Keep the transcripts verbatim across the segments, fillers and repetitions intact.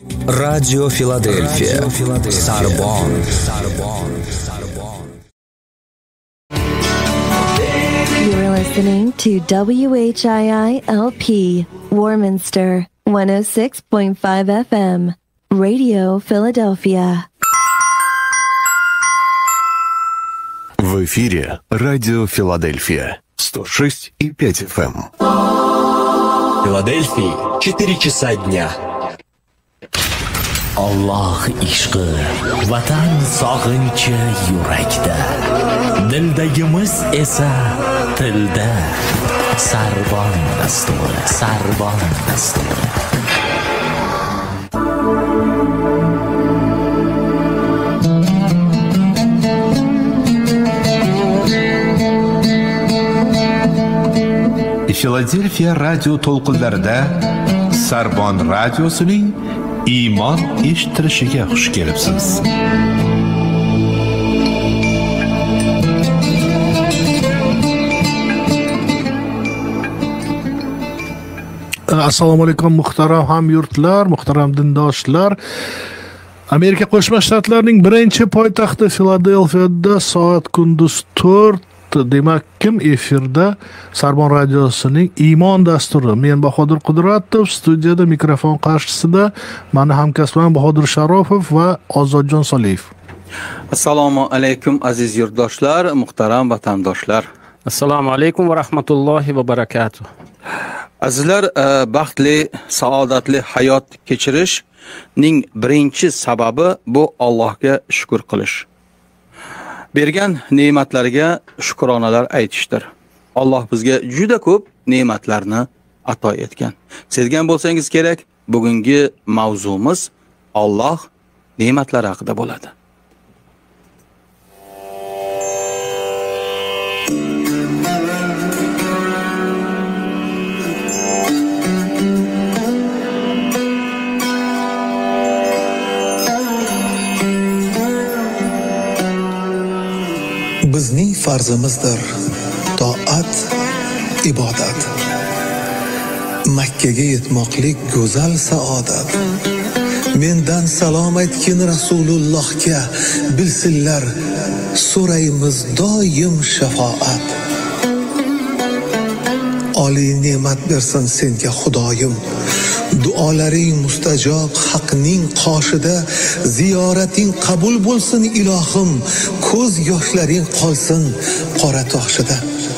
Radio Philadelphia. Sarbon. You're listening to W H I I L P, Warminster, one oh six point five F M, Radio Philadelphia. В эфире Радио Филадельфия, сто шесть и пять эф эм. В Филадельфии четыре часа дня. Alloh ishqi, vatan sog'inchi yurakda, dildagimiz esa tilda. Sarbon dasturi, Sarbon dasturi. Filadelfiya radio to'lqinlarida Sarbon radiosining iymon eshittirishiga xush kelibsiz. Assalomu alaykum muhtaram hamyurtlar, muhtaram dindoshlar. Amerika Qo'shma Shtatlarining birinchi poytaxti Filadelfiyada soat kunduz to'rt. Demak, kim efirda Sarbon radiosining iymon dasturi. Men Bahodir Qudratov, studiyada mikrofon qarshisida mani hamkasbim Bahodir Sharofov va Ozodjon Soliyev. Assalomu alaykum aziz yurtdoshlar, muhtaram vatandoshlar. Assalomu alaykum va rahmatullohi va barakatuh. Azizlar, baxtli, saodatli hayot kechirishning birinchi sababi bu Allohga shukr qilish. Bergan ne'matlariga shukronalar aytishdir. Alloh bizga juda ko'p ne'matlarni ato etgan. Sezgan bo'lsangiz kerak, bugungi mavzumiz Alloh ne'matlari haqida bo'ladi. Bizning farzimizdir toat, ibodat. Makkaga yetmoqlik go'zal saodat. Mendan salom aytgin Rasulullohga, bilsinlar so'raymiz doim shafoat. Oliy ne'mat bersin senga Xudoyim. Duolaring mustajob haqning qoshida, ziyorating qabul bo'lsin ilohim, ko'z yoshlaring qolsin qora toshida.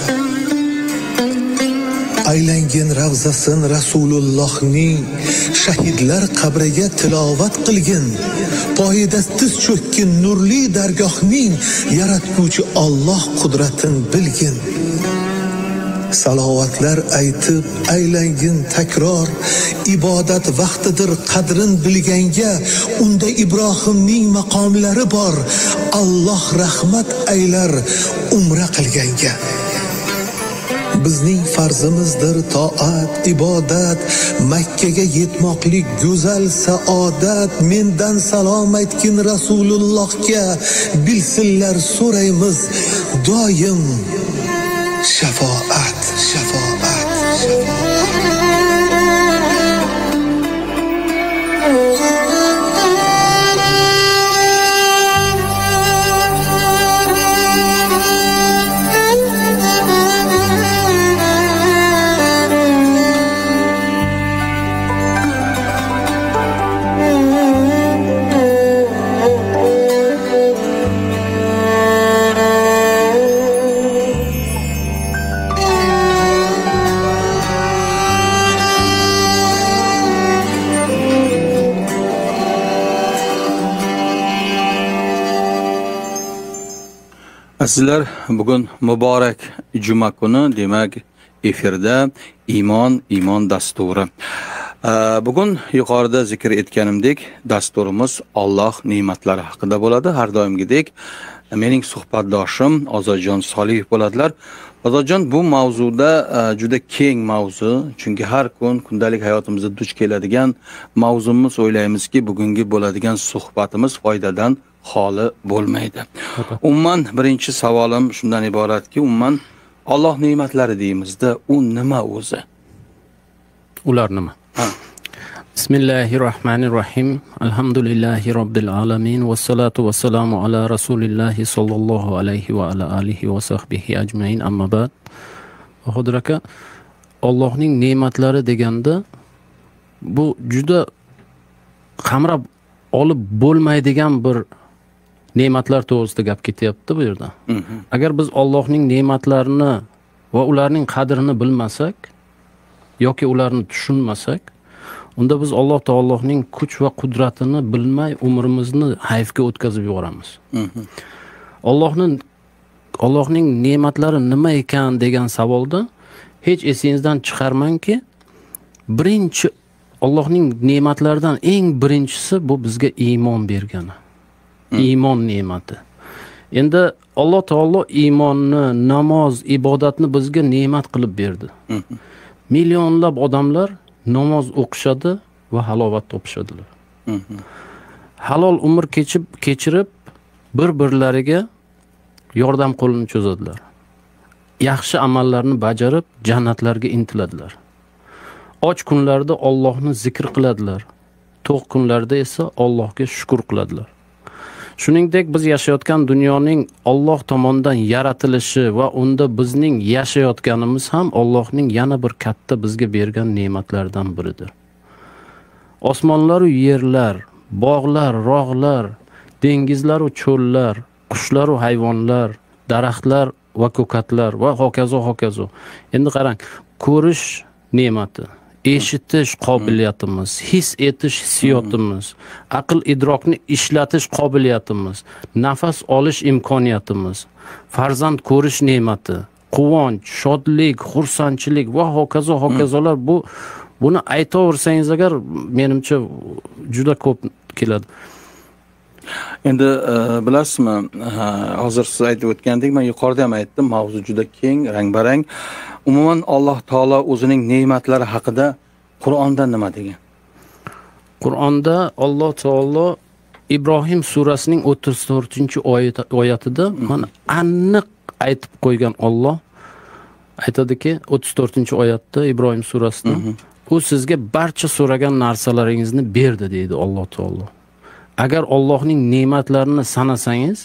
Aylangin ravzasin Rasulullohning, shahidlar qabriga tilovat qilgin. Poyida tiz cho'kkin nurli dargohning, yaratguvchi Alloh qudratin bilgin. Salovatlar aytib aylangin takror, ibodat vaqtidir qadrin bilganga, unda Ibrohimning maqomlari bor, Alloh rahmat aylar umra qilganga. Bizning farzimizdir toat, ibodat, Makkaga yetmoqlik go'zal saodat. Mendan salom aytgin Rasulullohga, bilsinlar so'raymiz doim shafoat, shafoat, shafoat. Azizlar, bugun muborak juma kuni, demak efirda iymon, iymon dasturi. Bugun yuqorida zikr etganimdek, dasturimiz Alloh ne'matlari haqida bo'ladi. Har doimgidek mening suhbatdoshim Ozodjon Soliyev bo'ladilar. Ozodjon, bu mavzuda juda keng mavzu, chunki har kun kundalik hayotimizda duch keladigan mavzumiz, o'ylaymizki, bugungi bo'ladigan suhbatimiz foydadan xoli bo'lmaydi. Umuman birinchi savolim shundan iboratki, umuman Alloh ne'matlari deymizda, u nima o'zi? Ular nima? Ha. Bismillahirrahmanirrahim. Alhamdulillahi robbil alamin. Vassalatu vassalamu ala rasulillahi sallallohu alayhi va ala alihi va sahbihi ajmain. Amma ba'd. Bahodir aka, Allohning ne'matlari deganda bu juda qamrab olib bo'lmaydigan bir ne'matlar to'g'risida gap ketyapti bu yerda. Agar biz Allohning ne'matlarini va ularning qadrini bilmasak yoki ularni tushunmasak, unda biz Alloh taoloning kuch va qudratini bilmay umrimizni hayfga o'tkazib yuboramiz. Allohning Allohning ne'matlari nima ekan degan savolda hech esingizdan chiqarmangki, birinchi Allohning ne'matlaridan eng birinchisi bu bizga iymon bergani. Iymon ne'mati. Endi Alloh taolo iymonni, namoz, ibodatni bizga ne'mat qilib berdi. Millionlab odamlar namoz o'qishadi va halovat topishadilar. Halol umr kechib kechirib bir-birlariga yordam qo'lini cho'zadilar. Yaxshi amallarni bajarib jannatlarga intiladilar. Och kunlarda Allohni zikr qiladilar. To'q kunlarda esa Allohga shukr qiladilar. Shuningdek, biz yashayotgan dunyoning Alloh tomonidan yaratilishi va unda bizning yashayotganimiz ham Allohning yana bir katta bizga bergan ne'matlaridan biridir. Osmonlar va yerlar, bog'lar, rog'lar, dengizlar va cho'llar, qushlar va hayvonlar, daraxtlar va ko'katlar va hokazo hokazo. Endi qarang, ko'rish ne'mati, eshitish qobiliyatimiz, his etish hissiyotimiz, aql idrokni ishlatish qobiliyatimiz, nafas olish imkoniyatimiz, farzand ko'rish ne'mati, quvonch, shodlik, xursandchilik va hokazo hokazolar, bu buni aytaversangiz agar menimcha juda ko'p keladi. Endi bilasizmi, hozir siz aytib o'tgandek, men yuqorida ham aytdim, mavzu juda keng, rang-barang. Umuman Alloh taolo o'zining ne'matlari haqida Qur'onda nima degan? Qur'onda Alloh taolo Ibrohim surasining o'ttiz to'rtinchi oyatida mana aniq aytib qo'ygan. Alloh aytadiki, o'ttiz to'rtinchi oyatda Ibrohim surasida, u sizga barcha so'ragan narsalaringizni berdi deydi Alloh taolo. Agar Allohning ne'matlarini sanasangiz,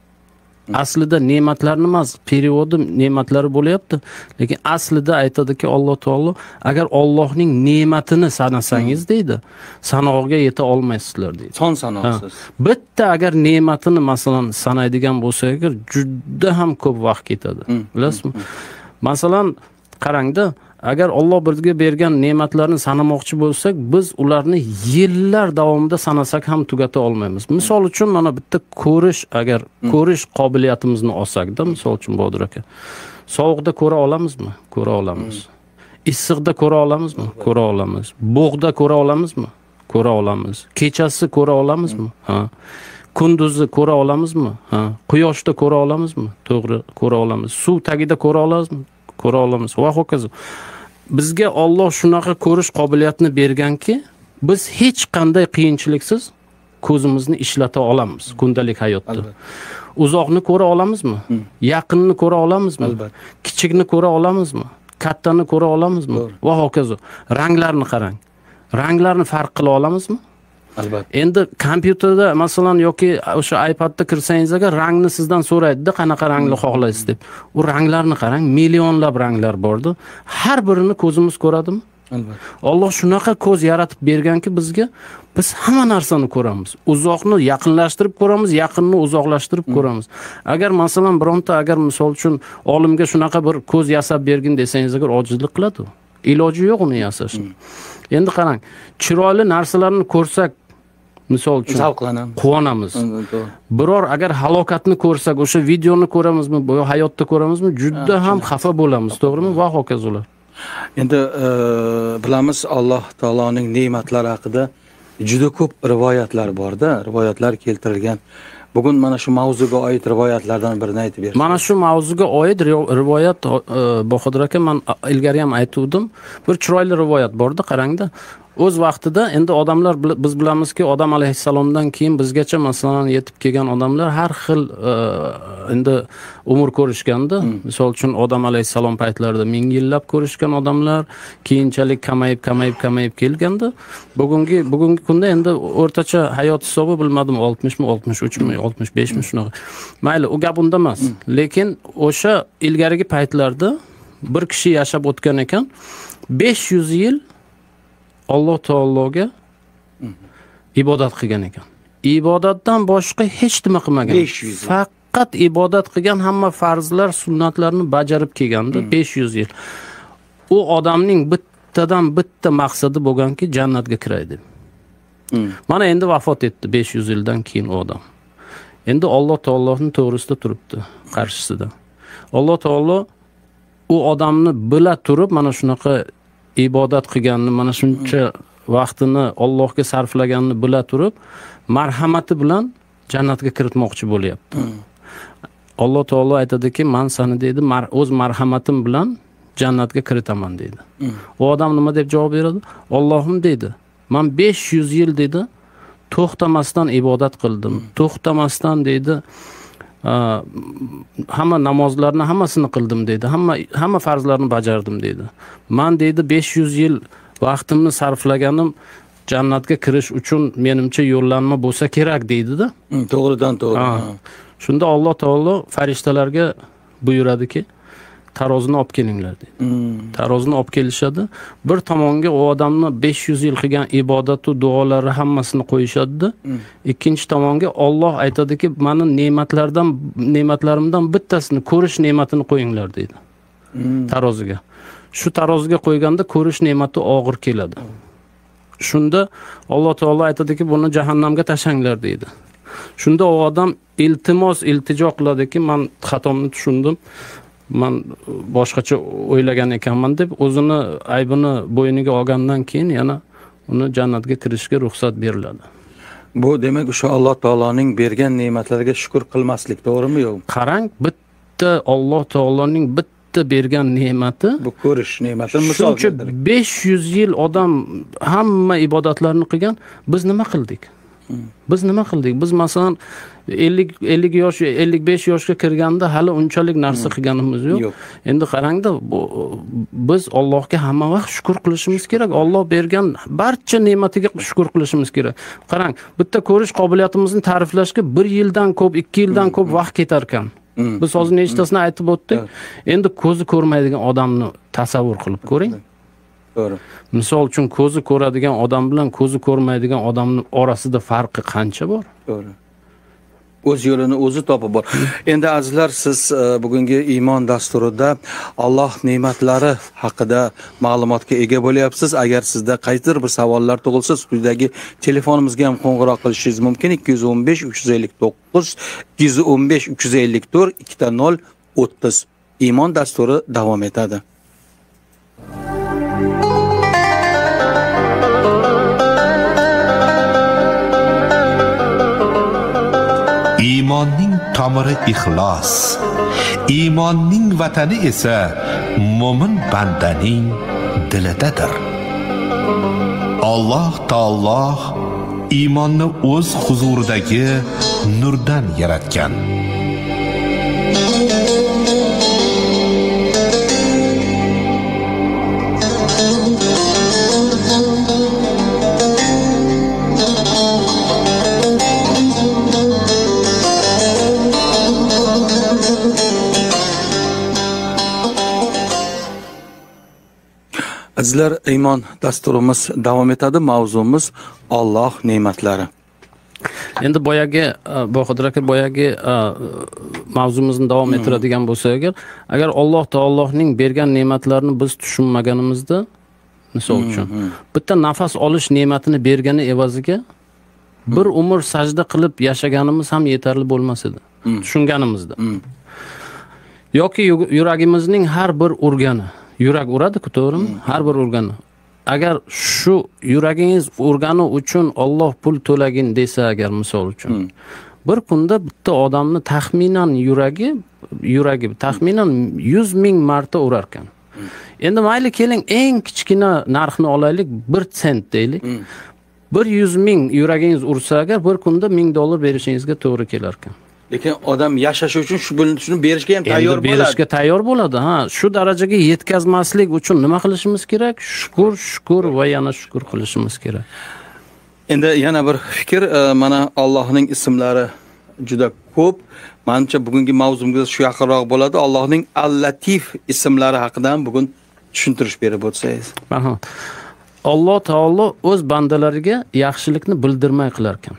aslida ne'matlarni emas, periyodi ne'matlari bo'lyapti, lekin aslida aytadiki Alloh taolo, agar Allohning ne'matini sanasangiz deydi, sanoqga yeta olmaysizlar deydi. Son sanoqsiz. Bitta agar ne'matini masalan sanaydigan bo'lsak, juda ham ko'p vaqt ketadi. Bilasizmi? Masalan, qarangda, agar Alloh bizga bergan ne'matlarni sanamoqchi bo'lsak, biz ularni yillar davomida sanasak ham tugata olmaymiz. Misol uchun mana bitta ko'rish, agar ko'rish qobiliyatimizni olsak-da, misol uchun Bodir aka, sovuqda ko'ra olamizmi? Ko'ra olamiz. Issiqda ko'ra olamizmi? Ko'ra olamiz. Bo'g'da ko'ra olamizmi? Ko'ra olamiz. Kechasi ko'ra olamizmi? Ha. Kunduzi ko'ra olamizmi? Ha. Quyoshda ko'ra olamizmi? To'g'ri, ko'ra olamiz. Suv tagida ko'ra olamizmi? Ko'ra olamiz va hokazo. Bizga Alloh shunaqa ko'rish qobiliyatini berganki, biz hech qanday qiyinchiliksiz ko'zimizni ishlata olamiz kundalik hayotda. Uzoqni ko'ra olamizmi? Yaqinni ko'ra olamizmi? Kichikni ko'ra olamizmi? Kattani ko'ra olamizmi? Va hokazo. Ranglarni qarang. Ranglarni farq qila olamizmi? Albatta. Endi kompyuterda masalan yoki o'sha iPadda kirsangiz agar rangni sizdan so'raydi-da, qanaqa rangni xohlaysiz deb. U ranglarni qarang, millionlab ranglar bordi. Har birini ko'zimiz ko'radimi? Albatta. Alloh shunaqa ko'z yaratib berganki bizga, biz hamma narsani ko'ramiz. Uzoqni yaqinlashtirib ko'ramiz, yaqinni uzoqlashtirib ko'ramiz. Agar masalan bironta agar misol uchun olimga shunaqa bir ko'z yasab bergin desangiz agar ojizlik qiladi. Iloji yo'q uni yasash. Endi qarang, chiroyli narsalarni ko'rsak, misol uchun zavqlanamiz, quvonamiz. Biror agar halokatni ko'rsak, o'sha videoni ko'ramizmi, bu hayotda ko'ramizmi, juda ham xafa bo'lamiz, to'g'rimi? Va hokazolar. Endi bilamiz Alloh taoloning ne'matlari haqida juda ko'p rivoyatlar bor-da, rivoyatlar keltirilgan. Bugun mana shu mavzuga oid rivoyatlardan birini aytib bersiz. Mana shu mavzuga oid rivoyat Bahodir aka, men ilgari ham aytuvdim. Bir chiroyli rivoyat bordi, qarangda. O'z vaqtida endi odamlar, biz bilamizki, Odam alayhissalomdan keyin bizgacha masalan yetib kelgan odamlar har xil endi umr ko'rishganda. Misol uchun Odam alayhissalom paytlarida ming yillab ko'rishgan odamlar keyinchalik kamayib, kamayib, kamayib kelganda, bugungi bugungi kunda endi o'rtacha hayot hisobi bilmadim oltmishmi, oltmish uchmi, oltmish beshmi shunaqa. Mayli, u gap unda emas. Lekin o'sha ilgarigi paytlarda bir kishi yashab o'tgan ekan, besh yuz yil Alloh taologa ibodat qilgan ekan. Ibodatdan boshqa hech nima qilmagan. Faqat ibodat qilgan, hamma farzlar, sunnatlarni bajarib kelganda besh yuz yil. U odamning bittadan bitta maqsadi bo'lganki, jannatga kiray deb. Mana endi vafot etdi besh yuz yildan keyin u odam. Endi Alloh taoloning to'g'risida turibdi qarshisida. Alloh taolo u odamni bila turib mana shunaqa ibodat qilganini, mana shuncha vaqtini Allohga sarflaganini bila turib, marhamati bilan jannatga kiritmoqchi bo'lyapti. Alloh taolo aytadiki, men seni dedi, o'z marhamatim bilan jannatga kiritaman dedi. U odam nima deb javob beradi? Allohim dedi, men besh yuz yil dedi, to'xtamasdan ibodat qildim. To'xtamasdan dedi, hamma namozlarni hammasini qildim dedi. Hamma hamma farzlarni bajardim dedi. Men dedi besh yuz yil vaqtimni sarflaganim jannatga kirish uchun menimcha yo'llanma bo'lsa kerak deydi-da. To'g'ridan to'g'ri. Shunda Alloh taolo farishtalarga buyuradiki, tarozini olib kelinglar deydi. Tarozini olib kelishadi. Bir tomonga u odamni besh yuz yil qilgan ibodatu duolari hammasini qo'yishadi. Ikkinchi tomonga Alloh aytadiki, meni ne'matlardan ne'matlarimdan bittasini, ko'rish ne'matini qo'yinglar deydi. Taroziga. Shu taroziga qo'yganda ko'rish ne'mati og'ir keladi. Shunda Alloh taolo aytadiki, buni jahannamga tashanglar deydi. Shunda u odam iltimos, iltijo qiladiki, men xatomni tushundim. Men boshqacha o'ylagan ekanman deb o'zini aybini bo'yniga olgandan keyin yana uni jannatga kirishga ruxsat beriladi. Bu demak o'sha Alloh taoloning bergan ne'matlariga shukr qilmaslik, to'g'rimi yo'q? Qarang, bitta Alloh taoloning bitta bergan ne'mati, bu ko'rish ne'mati. Misol keltiring. besh yuz yil odam hamma ibodatlarni qilgan, biz nima qildik? Biz nima qildik? Biz masalan ellik ellik yosh, ellik besh yoshga kirganda hali unchalik narsa qilganimiz yo'q. Endi qarangda, biz Allohga hamma vaqt shukr qilishimiz kerak. Alloh bergan barcha ne'matiga shukr qilishimiz kerak. Qarang, bitta ko'rish qobiliyatimizni ta'riflashga bir yildan ko'p, ikki yildan ko'p vaqt ketar ekan. Biz hozir nechtasini aytib o'tdik. Endi ko'zi ko'rmaydigan odamni tasavvur qilib ko'ring. To'g'ri. Misol uchun ko'zi ko'radigan odam bilan ko'zi ko'rmaydigan odamning orasida farqi qancha bor? To'g'ri. O'z yo'lini o'zi topib bor. Endi azizlar, siz bugungi iymon dasturida Alloh ne'matlari haqida ma'lumotga ega bo'lyapsiz. Agar sizda qaysidir bir savollar tug'ilsa, studiyadagi telefonimizga ham qo'ng'iroq qilishingiz mumkin. ikki yuz o'n besh uch yuz ellik to'qqiz ikki yuz o'n besh uch yuz ellik to'rt ikki nol o'ttiz. Iymon dasturi davom etadi. Iymonning tomiri ixlos. Iymonning vatani esa mo'min bandaning dilidadir. Alloh taolo iymonni o'z huzuridagi nurdan yaratgan. Azizlar, iymon dasturimiz davom etadi. Mavzumiz Alloh ne'matlari. Endi boyagi Bahodir aka boyagi mavzumizni davom ettiradigan bo'lsa agar, agar Alloh taoloning bergan ne'matlarini biz tushunmaganimizda, misol uchun bitta nafas olish ne'matini bergani evaziga bir umr sajda qilib yashaganimiz ham yetarli bo'lmas edi. Tushunganimizda. Yoki yuragimizning har bir urgani, yurak uradi-ku, to'g'rimi? Har bir urgani. Agar shu yuragingiz urgani uchun Alloh pul to'lagin desa agar, misol uchun, bir kunda bitta odamni taxminan yuragi yuragi taxminan yuz ming marta urar ekan. Endi mayli keling eng kichkina narxni olaylik, bir sent deylik. bir yuz ming yuragingiz ursa agar bir kunda ming dollar berishingizga to'g'ri kelar ekan. Lekin odam yashash uchun shu shuni berishga ham tayyor bo'ladi. Berishga tayyor bo'ladi. Ha, shu darajaga yetkazmaslik uchun nima qilishimiz kerak? Shukr, shukr va yana shukr qilishimiz kerak. Endi yana bir fikr, mana Allohning ismlari juda ko'p. Menimcha bugungi mavzumizga shu yaqinroq bo'ladi. Allohning Al-Latif ismlari haqida bugun tushuntirish berib o'tsangiz. Marhamat. Alloh taolo o'z bandalariga yaxshilikni bildirmay qilar ekan.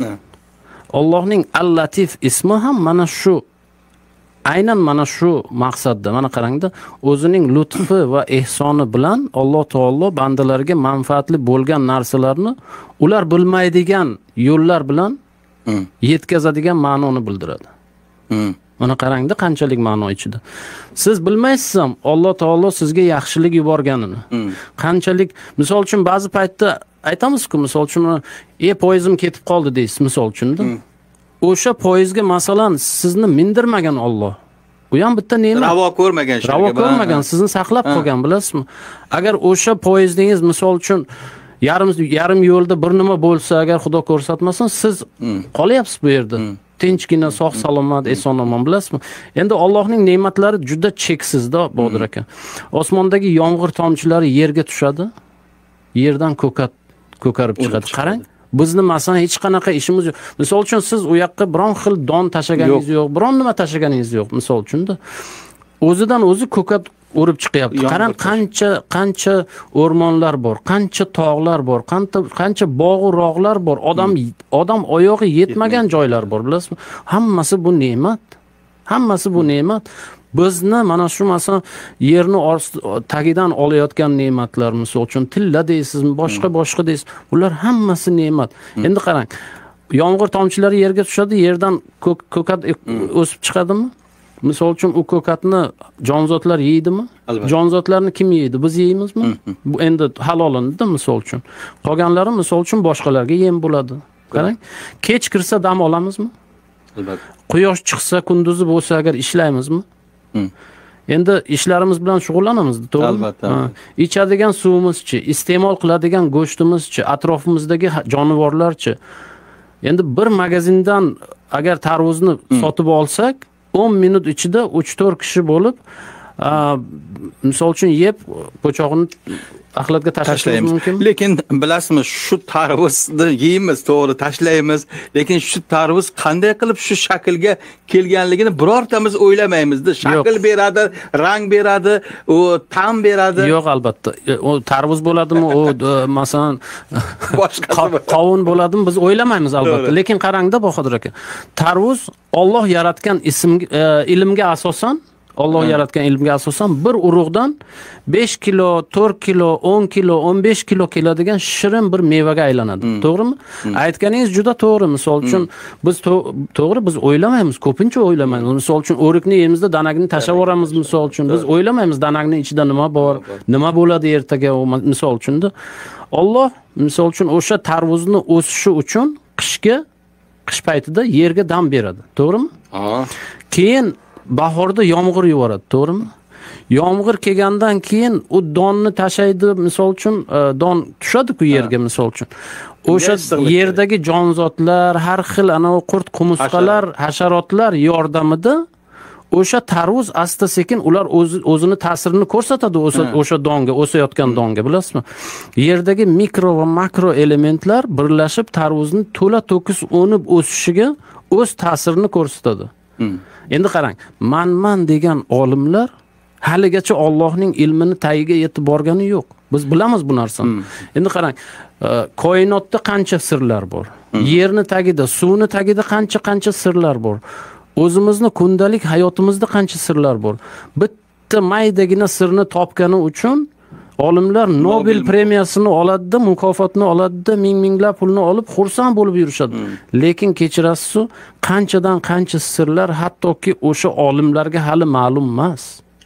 Allohning Al-Latif ismi ham mana shu aynan mana shu maqsadda. Mana qarangda, o'zining lutfi va ehsoni bilan Alloh taolo bandalariga manfaatli bo'lgan narsalarni ular bilmaydigan yo'llar bilan hmm. yetkazadigan ma'noni bildiradi. Hmm. Mana qarangda qanchalik ma'no ichida. Siz bilmaysiz ham Alloh taolo sizga yaxshilik yuborganini. Hmm. Qanchalik, misol uchun ba'zi paytda aytamizku, misol uchun, "E, poyezim ketib qoldi" deysiz, misol uchun-da. Hmm. O'sha poyezga masalan sizni mindirmagan Alloh. Bu ham bitta ne'mat. Ravo ko'rmagan shunga. Ravo ko'rmagan, sizni saqlab qolgan, bilasizmi? Agar o'sha poyezdingiz misol uchun yarim yarim yo'lda bir nima bo'lsa, agar Xudo ko'rsatmasin, siz hmm. qolyapsiz bu yerda. Hmm. Tinchgina, sog' salomat, eson omon, bilasizmi? Endi Allohning ne'matlari juda cheksizda, Bodir aka. Osmondagi yomg'ir tomchilari yerga tushadi. Yerdan ko'kat ko'karib chiqadi. Qarang. Bizni masalan hech qanaqa ishimiz yo'q. Misol uchun siz u yoqqa biron xil don tashaganingiz yo'q, biron nima tashaganingiz yo'q, misol uchun-da. O'zidan o'zi ko'kat urib chiqyapti. Qarang, qancha qancha o'rmonlar bor, qancha tog'lar bor, qancha qancha bog' rog'lar bor, odam odam oyog'i yetmagan joylar bor, bilasizmi? Hammasi bu ne'mat. Hammasi bu ne'mat. Bizni mana shu masalan yerni tagidan olayotgan ne'matlar, misol uchun tilla deysizmi, boshqa boshqa deysiz, ular hammasi ne'mat. Endi qarang, yomg'ir tomchilari yerga tushadi, yerdan ko'kat o'sib chiqadimi? Misol uchun u ko'katni jonzotlar yeydimi? Jonzotlarni kim yeydi? Biz yeymizmi? Bu endi halolindi, misol uchun. Qolganlari misol uchun boshqalarga yem bo'ladi. Qarang, kech kirsa dam olamizmi? Albatta. Quyosh chiqsa, kunduzi bo'lsa agar ishlaymizmi? Endi ishlarimiz bilan shug'ullanamiz, to'g'rimi? Albatta. Ichadigan suvimizchi, iste'mol qiladigan go'shtimizchi, atrofimizdagi jonivorlarchi. Endi bir magazindan agar tarvuzni sotib olsak, o'n minut ichida uch to'rt kishi bo'lib, misol uchun yeb, po'chog'ini axlatga tashlashimiz mumkin. Lekin bilasizmi, shu tarvuzni yeymiz, to'g'ri tashlaymiz, lekin shu tarvuz qanday qilib shu shaklga kelganligini birortamiz o'ylamaymiz-da. Shakl beradi, rang beradi, u ta'm beradi. Yo'q, albatta. U tarvuz bo'ladimi, u masalan boshqa qovun bo'ladimi, biz o'ylamaymiz albatta. Lekin qarangda, Bahodir aka, tarvuz Alloh yaratgan ism ilmga asosan Alloh yaratgan ilmga asosan bir urug'dan besh kilo, to'rt kilo, o'n kilo, o'n besh kilo keladigan shirin bir mevaga aylanadi. To'g'rimi? Aytganingiz juda to'g'ri. Misol uchun biz to'g'ri biz o'ylamaymiz, ko'pincha o'ylamaymiz. Misol uchun o'rikni yeyimizda danagini tashlab yuboramiz, misol uchun. Biz o'ylamaymiz danagning ichida nima bor, nima bo'ladi ertaga, misol uchun-da. Alloh misol uchun o'sha tarvuzni o'sishi uchun qishga qish paytida yerga dam beradi. To'g'rimi? Ha. Keyin bahorda yomg'ir yuboradi, to'g'rimi? Yomg'ir kelgandan keyin u donni tashaydi, misol uchun don tushadi-ku yerga, misol uchun. O'sha yerdagi jonzotlar, har xil ana o qurt qumusqalar, hasharotlar yordamida o'sha tarvuz asta sekin ular o'zini ta'sirini ko'rsatadi o'sha o'sha donga, o'sayotgan donga, bilasizmi? Yerdagi mikro va makro elementlar birlashib tarvuzni to'la to'kis o'nib o'sishiga o'z ta'sirini ko'rsatadi. Endi qarang, man-man degan olimlar haligacha Allohning ilmini tagiga yetib borgani yo'q. Biz bilamiz bu narsani. Endi qarang, koinotda qancha sirlar bor. Yerni tagida, suvni tagida qancha-qancha sirlar bor. O'zimizni kundalik hayotimizda qancha sirlar bor. Bitta maydagina sirni topgani uchun olimlar Nobel premiyasini oladi, mukofotni oladi, ming-minglab pulni olib xursand bo'lib yurishadi. Lekin kechirasiz, qanchadan qancha sirlar hattoki o'sha olimlarga hali ma'lum emas.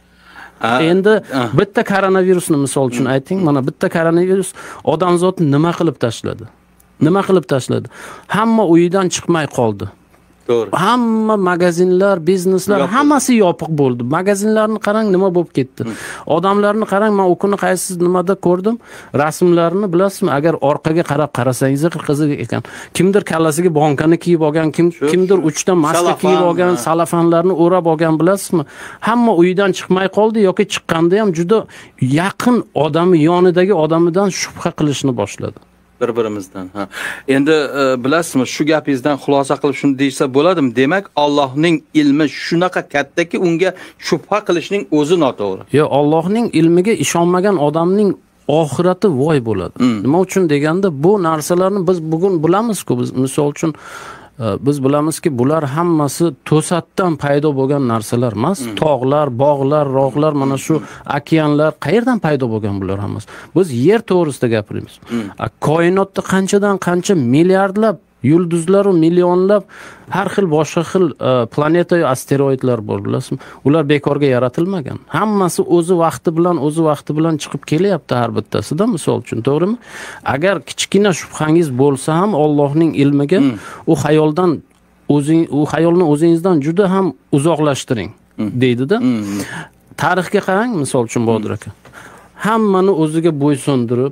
Endi bitta koronavirusni misol uchun ayting, mana bitta koronavirus odamzodni nima qilib tashladi? Nima qilib tashladi? Hamma uyidan chiqmay qoldi. To'g'ri. Hamma magazinlar, bizneslar hammasi yopiq bo'ldi. Magazinlarni qarang nima bo'lib ketdi. Odamlarni qarang, men u kuni qaysi nimada ko'rdim? Rasmlarini bilasizmi? Agar orqaga qarab qarasangiz qiziq ekan. Kimdir kallasiga bonkani kiyib olgan, kim kimdir uchta maska kiyib olgan, salafanlarni o'rab olgan, bilasizmi? Hamma uydan chiqmay qoldi yoki chiqqanda ham juda yaqin odami, yonidagi odamidan shubha qilishni boshladi. Bir-birimizdan. Ha. Endi e, bilasizmi, shu gapingizdan xulosa qilib shuni deysa bo'ladimi? Demak, Allohning ilmi shunaqa kattaki, unga shubha qilishning o'zi noto'g'ri. Yo, Allohning ilmiga ishonmagan odamning oxirati voy bo'ladi. Hmm. Nima uchun deganda, bu narsalarni biz bugun bilamiz-ku, biz misol uchun biz bilamizki, bular hammasi to'satdan paydo bo'lgan narsalar emas. Hmm. Tog'lar, bog'lar, rog'lar, mana shu okeanlar qayerdan paydo bo'lgan bular hammasi? Biz yer to'g'risida gapiramiz. Hmm. Koinotda qanchadan qancha milliardlab yulduzlar va millionlab har xil boshqa xil planeta va asteroidlar bor, bilasizmi? Ular bekorga yaratilmagan. Hammasi o'zi vaqti bilan, o'zi vaqti bilan chiqib kelyapti har bittasida, misol uchun, to'g'rimi? Agar kichkina shubhangiz bo'lsa ham Allohning ilmiga hmm. u xayoldan o'zing u xayolni o'zingizdan juda ham uzoqlashtiring, hmm. deydi-da. Hmm. Tarixga qarang, misol uchun Bodir aka. Hammani o'ziga bo'ysundirib,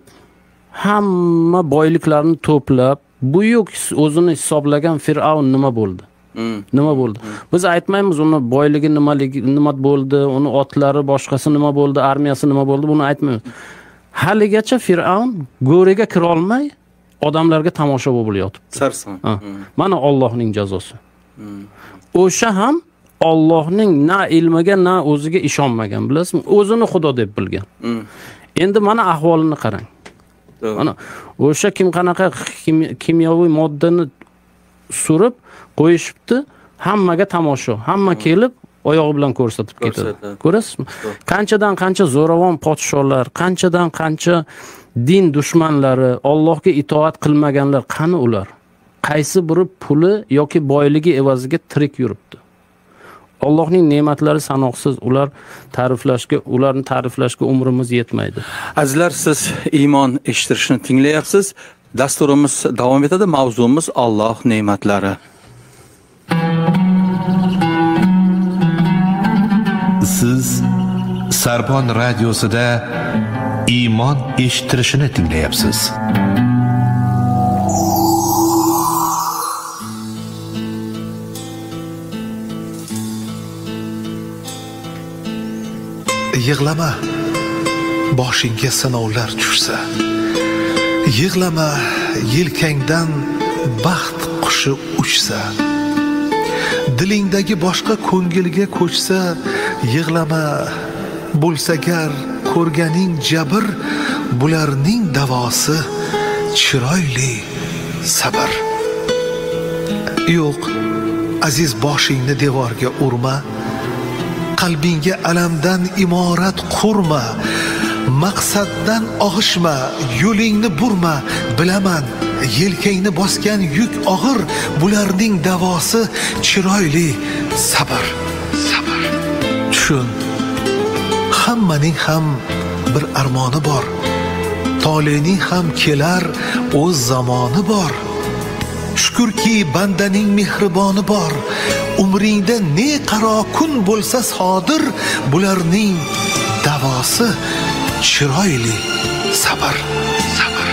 hamma boyliklarni to'plab, buyuk o'zini hisoblagan Fir'avn nima bo'ldi? Hmm. Nima bo'ldi? Hmm. Biz aytmaymiz uni boyligi nimaligi, nima bo'ldi, uni otlari, boshqasi nima bo'ldi, armiyasi nima bo'ldi, buni aytmaymiz. Haligacha Fir'avn go'riga kira olmay odamlarga tomosha bo'lib yotibdi. Sarson. Hmm. Mana Allohning jazosi. Hmm. O'sha ham Allohning na ilmiga, na o'ziga ishonmagan, bilasizmi? O'zini Xudo deb bilgan. Hmm. Endi mana ahvolini qarang. Ana o'sha kim qanaqa kimyoviy moddani surib qo'yishibdi, hammaga tomosha, hamma kelib oyog'i bilan ko'rsatib ketadi. Ko'rasizmi? Qanchadan qancha zo'ravon podsholar, qanchadan qancha din dushmanlari, Allohga itoat qilmaganlar, qani ular? Qaysi biri puli yoki boyligi evaziga tirik yuribdi? Allohning ne'matlari sanoqsiz, ular ta'riflashga, ularni ta'riflashga umrimiz yetmaydi. Azizlar, siz iymon eshittirishni tinglayapsiz. Dasturimiz davom etadi. Mavzumiz Alloh ne'matlari. Siz Sarbon radiosida iymon eshittirishni tinglayapsiz. Yig'lama, boshingga sinovlar tushsa. Yig'lama, yelkangdan baxt qushi uchsa. Dilingdagi boshqa ko'ngilga ko'chsa. Yig'lama, bo'lsa gar ko'rganing jabr, bularning davosi chiroyli sabr. Yo'q, aziz, boshingni devorga urma. Qalbingga alamdan imorat qurma. Maqsaddan og'ishma, yo'lingni burma. Bilaman, yelkangni bosgan yuk og'ir, bularning davosi chiroyli sabr. Sabr. Tushun, hammaning ham bir armoni bor. Tolening ham kelar o'z zamoni bor. Shukrki, bandaning mehriboni bor. Umringda ne qaro kun bo'lsa sodir, bularning davosi chiroyli sabr. Sabr.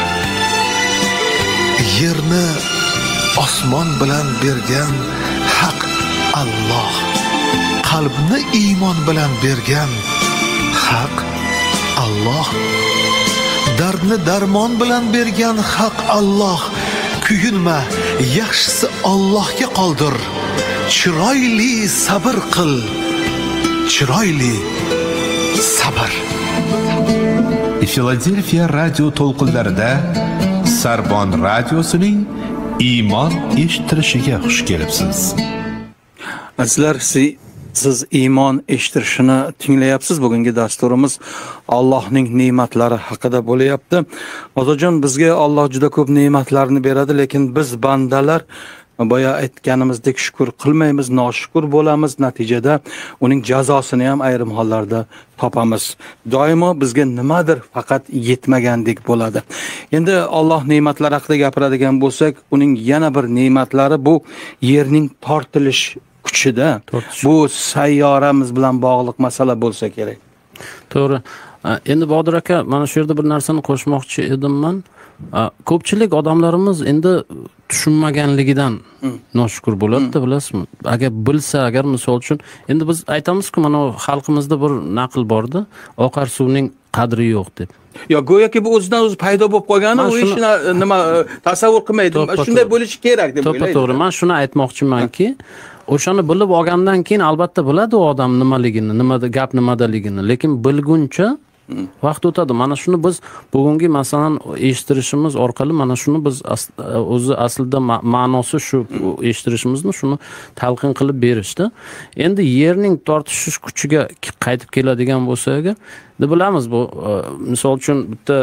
Yerni osmon bilan bergan haq Alloh. Qalbni iymon bilan bergan haq Alloh. Dardni darmon bilan bergan haq Alloh. Kuyinma, yaxshisi Allohga qoldir. Chiroyli sabr qil. Chiroyli sabr. Filadelfiya radio to'lqinlarida Sarbon radiosining iymon eshittirishiga xush kelibsiz. Azizlar, siz iymon eshittirishini tinglayapsiz. Bugungi dasturimiz Allohning ne'matlari haqida bo'layapti. Otajon, bizga Alloh juda ko'p ne'matlarni beradi, lekin biz bandalar boya aytganimizdek shukur qilmaymiz, noshukur bo'lamiz, natijada uning jazosini ham ayrim hollarda topamiz. Doimo bizga nimadir faqat yetmagandek bo'ladi. Endi Alloh ne'matlari haqida gapiradigan bo'lsak, uning yana bir ne'matlari bu yerning tortilish kuchida. Bu sayyoramiz bilan bog'liq masala bo'lsa kerak. To'g'ri. Endi Bodir aka, mana shu yerda bir narsani qo'shmoqchi edim men. Ko'pchilik odamlarimiz endi tushunmaganligidan noshukur bo'ladi-da, bilasizmi? Agar bilsa, agar misol uchun endi biz aytamizku, mana xalqimizda bir naql borda, oqar suvning qadri yo'q deb. Yo, go'yoki bu o'zidan o'zi paydo bo'lib qolgani, u ishni nima tasavvur qilmaydi. Shunday bo'lishi kerak deb o'ylayman. To'g'ri, men shuni aytmoqchimanki, o'shani bilib olgandan keyin albatta biladi u odam nimaligini, nimada gap nimadaligini, lekin bilguncha vaqt o'tadi. Mana shuni biz bugungi masalan eshittirishimiz orqali mana shuni biz o'zi aslida ma'nosi shu eshittirishimizni shuni talqin qilib berishdi. Endi yerning tortishish kuchiga qaytib keladigan bo'lsak, deb bilamiz bu misol uchun bitta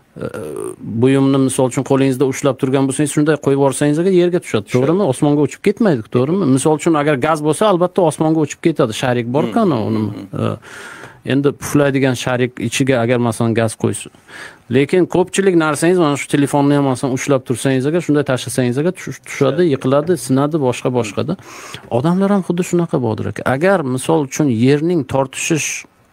buyumni misol uchun qo'lingizda ushlab turgan bo'lsangiz, shunday qo'yib yuborsangiz yerga tushadi, to'g'rimi? Osmonga uchib ketmaydi, to'g'rimi? Misol uchun agar gaz bo'lsa, albatta osmonga uchib ketadi. Sharik bor-ku, uni endi puflaydigan sharik ichiga agar masalan gaz qo'ysa. Lekin ko'pchilik narsangiz mana shu telefonni ham masalan ushlab tursangiz, agar shunday tashlasangiz, agar tushadi, yiqiladi, sinadi, boshqa boshqada. Odamlar ham xuddi shunaqa Bodir aka. Agar misol uchun yerning tortishish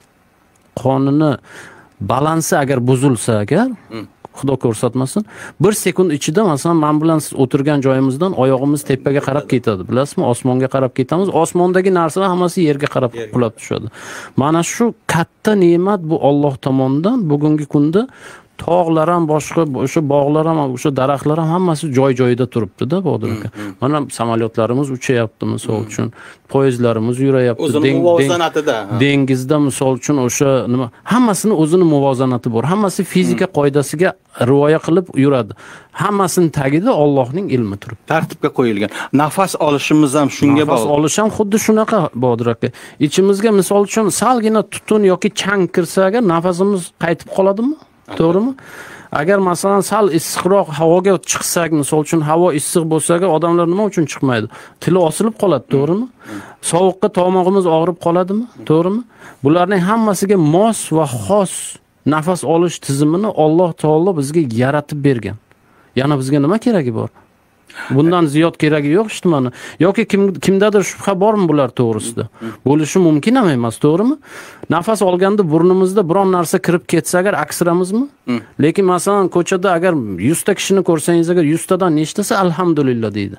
qonuni balansi agar buzilsa, agar Xudo ko'rsatmasin, bir sekund ichida masalan men bilan siz o'tirgan joyimizdan oyog'imiz tepaga qarab ketadi, bilasizmi? Osmonga qarab ketamiz. Osmondagi narsalar hammasi yerga qarab qulab tushadi. Mana shu katta ne'mat bu Alloh tomonidan bugungi kunda tog'lar ham boshqa, o'sha bog'lar ham, o'sha daraxtlar ham hammasi joy-joyida turibdi-da, Bodir aka. Mana samolyotlarimiz uchayapti misol uchun, poyezdlarimiz yurayapti, muvozanatida. Dengizda misol uchun o'sha nima, hammasini o'zini muvozanati bor. Hammasi fizika qoidasiga rioya qilib yuradi. Hammasini tagida Allohning ilmi turibdi. Tartibga qo'yilgan. Nafas olishimiz ham shunga bog'liq. Nafas olish ham xuddi shunaqa, Bodir aka. Ichimizga misol uchun salgina tutun yoki chang kirsa, agar nafasimiz qaytib qoladimi? To'g'rimi? Agar masalan sal issiqroq havoga chiqsak, misol uchun havo issiq bo'lsa, odamlar nima uchun chiqmaydi? Tili osilib qoladi, to'g'rimi? Sovuqqa tomog'imiz og'rib qoladimi? To'g'rimi? Bularning hammasiga mos va xos nafas olish tizimini Alloh taolo bizga yaratib bergan. Yana bizga nima keragi bor? Bundan ziyod keragi yo'q ijtimoiy. Yoki kim kimdadir shubha bormi bular to'g'risida? Bo'lishi mumkin ham emas, to'g'rimi? Nafas olganda burnimizda biron narsa kirib ketsa, agar aksiramizmi? Lekin masalan ko'chada agar yuz ta kishini ko'rsangiz, agar yuz tadan nechtasi alhamdulillah deydi.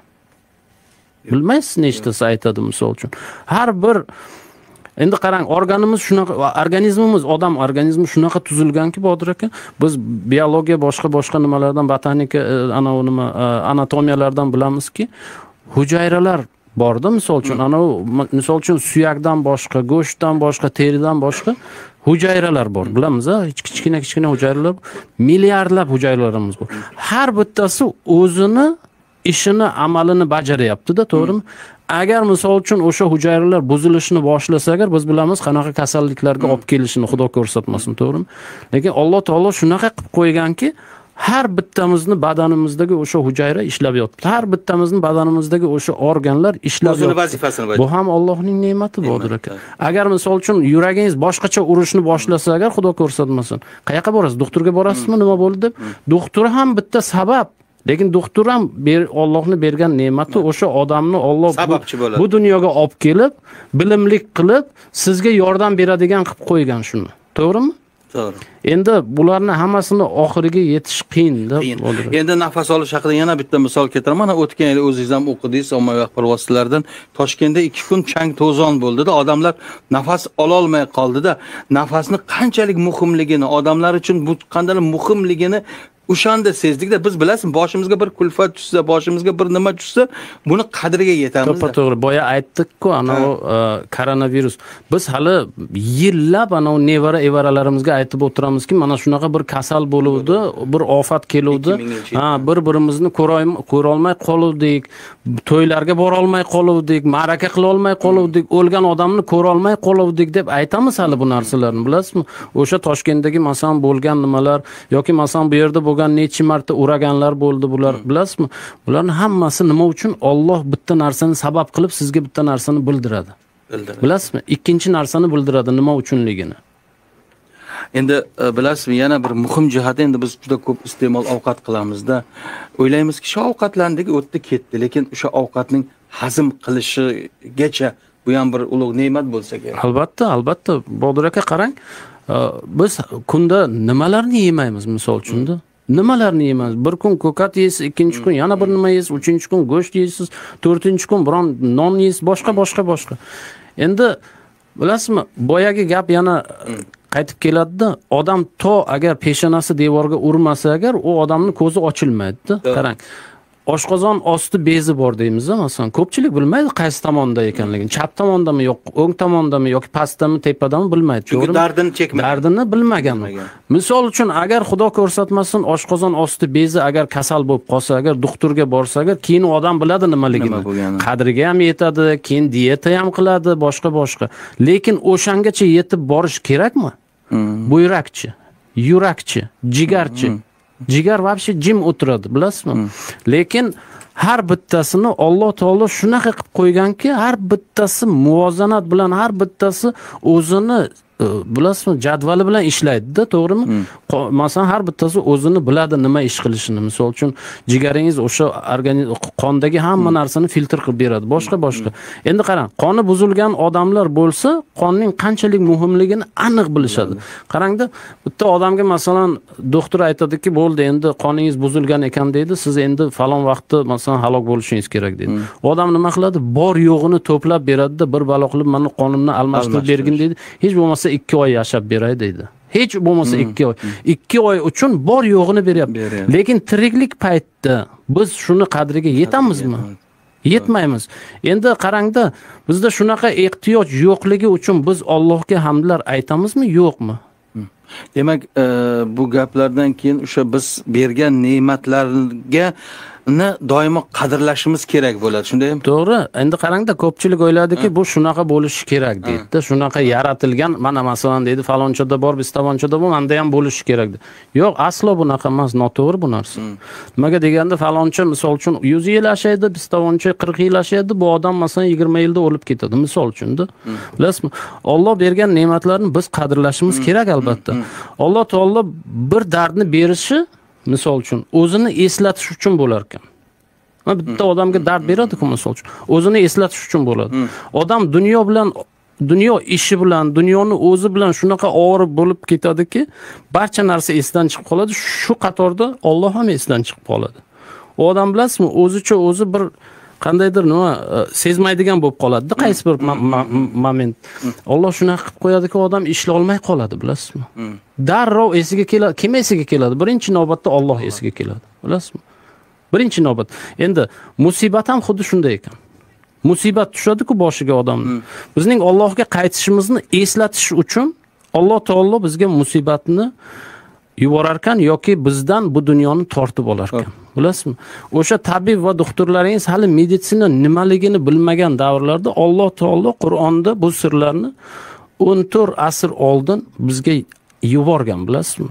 Bilmaysiz nechtasi aytadi misol uchun. Har bir endi qarang, organimiz shunaqa, organizmimiz, odam organizmi shunaqa tuzilganki, Bodir aka, biz biologiya boshqa boshqa nimalardan, botanika, ana nima, anatomiyalardan bilamizki, hujayralar borda, misol uchun, ana misol uchun suyakdan boshqa, go'shtdan boshqa, teridan boshqa hujayralar bor. Bilamiz, ha, kichkina kichkina hujayralar, milliardlab hujayralarimiz bor. Har bittasi o'zini ishini, amalini bajaryapti-da, to'g'rimi? Agar misol uchun o'sha hujayralar buzilishni boshlasa, agar biz bilamiz qanaqa kasalliklarga olib kelishini, Xudo ko'rsatmasin, to'g'rimi? Lekin Alloh taolo shunaqa qilib qo'yganki, har bittamizni badanimizdagi o'sha hujayra ishlab yotibdi. Har bittamizni badanimizdagi o'sha organlar ishlab yotibdi. O'zining vazifasini bajaradi. Bu ham Allohning ne'mati, Bodir aka. Agar misol uchun yuragingiz boshqacha urishni boshlasa, agar Xudo ko'rsatmasin, qayerga borasiz? Doktorga borasizmi, nima bo'ldi deb? Doktor ham bitta sabab. Lekin doktor ham Allohning bergan ne'mati, o'sha odamni Alloh bu, bu dunyoga olib kelib, bilimlik qilib, sizga yordam beradigan qilib qo'ygan shuni. To'g'rimi? To'g'ri. Endi bularni hammasini oxiriga yetish qiyin-da. Endi nafas olish haqida yana bitta misol keltiraman. Mana o'tgan yil o'zingiz ham o'qidingiz, ommaviy axborot vositalaridan Toshkentda ikki kun chang to'zon bo'ldi-da, odamlar nafas ola olmay qoldi-da. Nafasni qanchalik muhimligini, odamlar uchun bu qanday muhimligini o'shanda sezdik-da. Biz bilasizmi, boshimizga bir kulfat tushsa, boshimizga bir nima tushsa, buni qadriga yetamiz. To'g'ri, boya aytdik-ku, ana o koronavirus. Biz hali yillab ana o nevara evaralarimizga aytib o'tiramizki, mana shunaqa bir kasal bo'luvdi, bir ofat keluvdi. Ha, bir-birimizni ko'ra olmay qoluvdik, to'ylarga bora olmay qoluvdik, ma'raka qila olmay qoluvdik, o'lgan odamni ko'ra olmay qoluvdik deb aytamiz hali bu narsalarni, bilasizmi? O'sha Toshkentdagi masalan bo'lgan nimalar yoki masalan bu yerda bo'lgan, necha marta uraganlar bo'ldi bular, bilasizmi? Bularning hammasi nima uchun? Alloh bitta narsani sabab qilib sizga bitta narsani bildiradi. Bildiradi. Bilasizmi? Ikkinchi narsani bildiradi nima uchunligini. Endi bilasizmi, yana bir muhim jihati, endi biz juda ko'p iste'mol ovqat qilamizda, o'ylaymizki, shu ovqatlandik, o'tdi ketdi, lekin o'sha ovqatning hazm qilishigacha bu ham bir ulug' ne'mat bo'lsa kerak. Albatta, albatta. Bodir aka qarang, biz kunda nimalarni yemaymiz, misol uchunda? Nimalarni yeymiz? Bir kun ko'kat yeysiz, ikkinchi kun yana bir nima yeysiz, uchinchi kun go'sht yeysiz, to'rtinchi kun biron non yeysiz, boshqa boshqa boshqa. Endi bilasizmi, boyagi gap yana qaytib keladi-da, odam to agar peshonasi devorga urmasa agar, u odamning ko'zi ochilmaydi-da. Qarang. Oshqozon osti bezi bor deymiz-da, masalan, ko'pchilik bilmaydi qaysi tomonda ekanligini. Chap tomondami yo'q, o'ng tomondami yoki pastdami, tepadami bilmaydi. Chunki dardini chekmagan. Dardini bilmagan. Misol uchun, agar Xudo ko'rsatmasin, oshqozon osti bezi agar kasal bo'lib qolsa, agar doktorga borsa, agar keyin odam biladi nimaligini. Qadriga ham yetadi, keyin diyeta ham qiladi, boshqa boshqa. Lekin o'shangacha yetib borish kerakmi? Buyrakchi, yurakchi, jigarchi. Jigar vobshe jim o'tiradi, bilasizmi? Lekin har bittasini Alloh taolo shunaqa qilib qo'yganki, har bittasi muvozanat bilan, har bittasi o'zini bilasizmi, jadvali bilan ishlaydi-da, to'g'rimi? Masalan, har bittasi o'zini biladi nima ish qilishini. Misol uchun, jigaringiz o'sha organizm qondagi hamma narsani filtr qilib beradi, boshqa boshqa. Endi qarang, qoni buzilgan odamlar bo'lsa, qonning qanchalik muhimligini aniq bilishadi. Qarangda, bitta odamga masalan doktor aytadiki, bo'ldi, endi qoningiz buzilgan ekan deydi, siz endi falon vaqtda masalan halok bo'lishingiz kerak deydi. Odam nima qiladi? Bor yo'g'ini to'plab beradi-da, bir balo qilib, "Meni qonimni almashtirib bergin" deydi. Hech bo'lmasa ikki oy yashab beray deydi. Hech bo'lmasa ikki oy. ikki oy uchun bor yo'g'ini beryapti. Lekin tiriklik paytida biz shuni qadriga yetamizmi? Yetmaymiz. Endi qarangda, bizda shunaqa ehtiyoj yo'qligi uchun biz Allohga hamdlar aytamizmi, yo'qmi? Demak, bu gaplardan keyin o'sha biz bergan ne'matlarga ni doimo qadrlashimiz kerak bo'ladi, shundaymi? To'g'ri. Endi qarangda, ko'pchilik o'yladiki, bu shunaqa bo'lishi kerak deydi. Shunaqa yaratilgan, mana masalan deydi, falonchada bor, biz talonchada bor, menda ham bo'lishi kerak deydi. Yo'q, aslo bunaqa emas, noto'g'ri bu narsa. Nimaga deganda, faloncha misol uchun yuz yil yashaydi, biz taloncha qirq yil yashaydi, bu odam masalan yigirma yilda o'lib ketadi, misol uchun-da. Bilasizmi? Alloh bergan ne'matlarni biz qadrlashimiz kerak albatta. Alloh taolo bir dardni berishi misol uchun o'zini eslatish uchun bo'lar ekan. Mana bitta odamga dard beradi-ku misol uchun, o'zini eslatish uchun bo'ladi. Odam dunyo bilan, dunyo ishi bilan, dunyoni o'zi bilan shunaqa og'rib bo'lib ketadiki, barcha narsa esdan chiqib qoladi. Shu qatorda Alloh ham esdan chiqib qoladi. U odam bilasizmi, o'zicha o'zi bir qandaydir nima sezmaydigan bo'lib qoladi-da, qaysi bir moment. Alloh shunaqa qilib qo'yadiki, odam ishlay olmay qoladi, bilasizmi? Darrov esiga keladi. Kim esiga keladi? Birinchi navbatda Alloh esiga keladi, bilasizmi? Birinchi navbat. Endi musibat ham xuddi shunday ekan. Musibat tushadi-ku boshiga odamning. Bizning Allohga qaytishimizni eslatish uchun Alloh taolo bizga musibatni yuborar ekan yoki bizdan bu dunyoni tortib olar ekan. Bilasizmi? O'sha tabib va doktorlaringiz hali meditsina nimaligini bilmagan davrlarda Alloh taolo Qur'onda bu sirlarni o'n to'rt asr oldin bizga yuborgan, bilasizmi?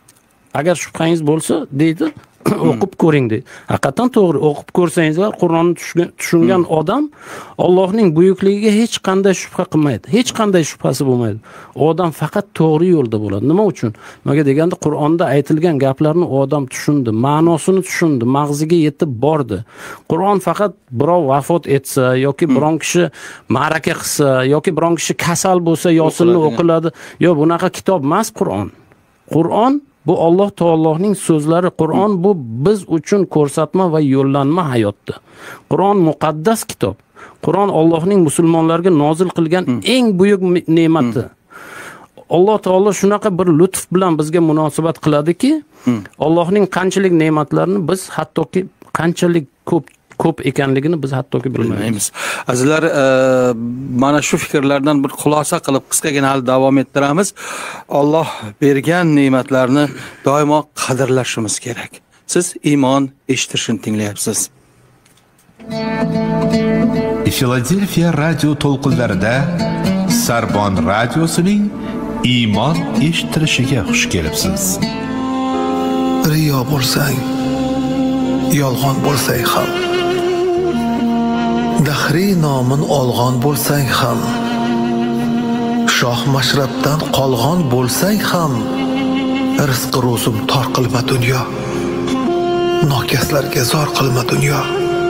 Agar shubhangiz bo'lsa, deydi, o'qib ko'ring deydi. Haqiqatan to'g'ri, o'qib ko'rsangizlar, Qur'onni tushungan odam Allohning buyukligiga hech qanday shubha qilmaydi. Hech qanday shubhasi bo'lmaydi. U odam faqat to'g'ri yo'lda bo'ladi. Nima uchun? Nimaga deganda, Qur'onda aytilgan gaplarni u odam tushundi, ma'nosini tushundi, mag'ziga yetib bordi. Qur'on faqat birov vafot etsa yoki biron kishi ma'raka qilsa yoki biron kishi kasal bo'lsa yosinni o'qiladi. Yo'q, bunaqa kitob emas Qur'on. Qur'on bu Alloh taoloning so'zlari. Qur'on bu biz uchun ko'rsatma va yo'llanma hayotda. Qur'on muqaddas kitob. Qur'on Allohning musulmonlarga nozil qilgan eng buyuk ne'mati. Alloh taolo shunaqa bir lutf bilan bizga munosabat qiladiki, Allohning qanchalik ne'matlarini biz hattoki qanchalik ko'p ko'p ekanligini biz hattoki bilmaymiz. Azizlar, mana shu fikrlardan bir xulosa qilib qisqagina hali davom ettiramiz. Alloh bergan ne'matlarni doimo qadrlashimiz kerak. Siz iymon eshitishini tinglayapsiz. Filadelfiya radio to'lqinlarida Sarbon radiosining iymon eshittirishiga xush kelibsiz. riyo bo'lsang, yolg'on bo'lsang ham, dahriy nomin olg'on bo'lsang ham, shoh mashrabdan qolg'on bo'lsang ham, rizqi ro'zim tor qilma dunyo, nokaslarga zor qilma dunyo.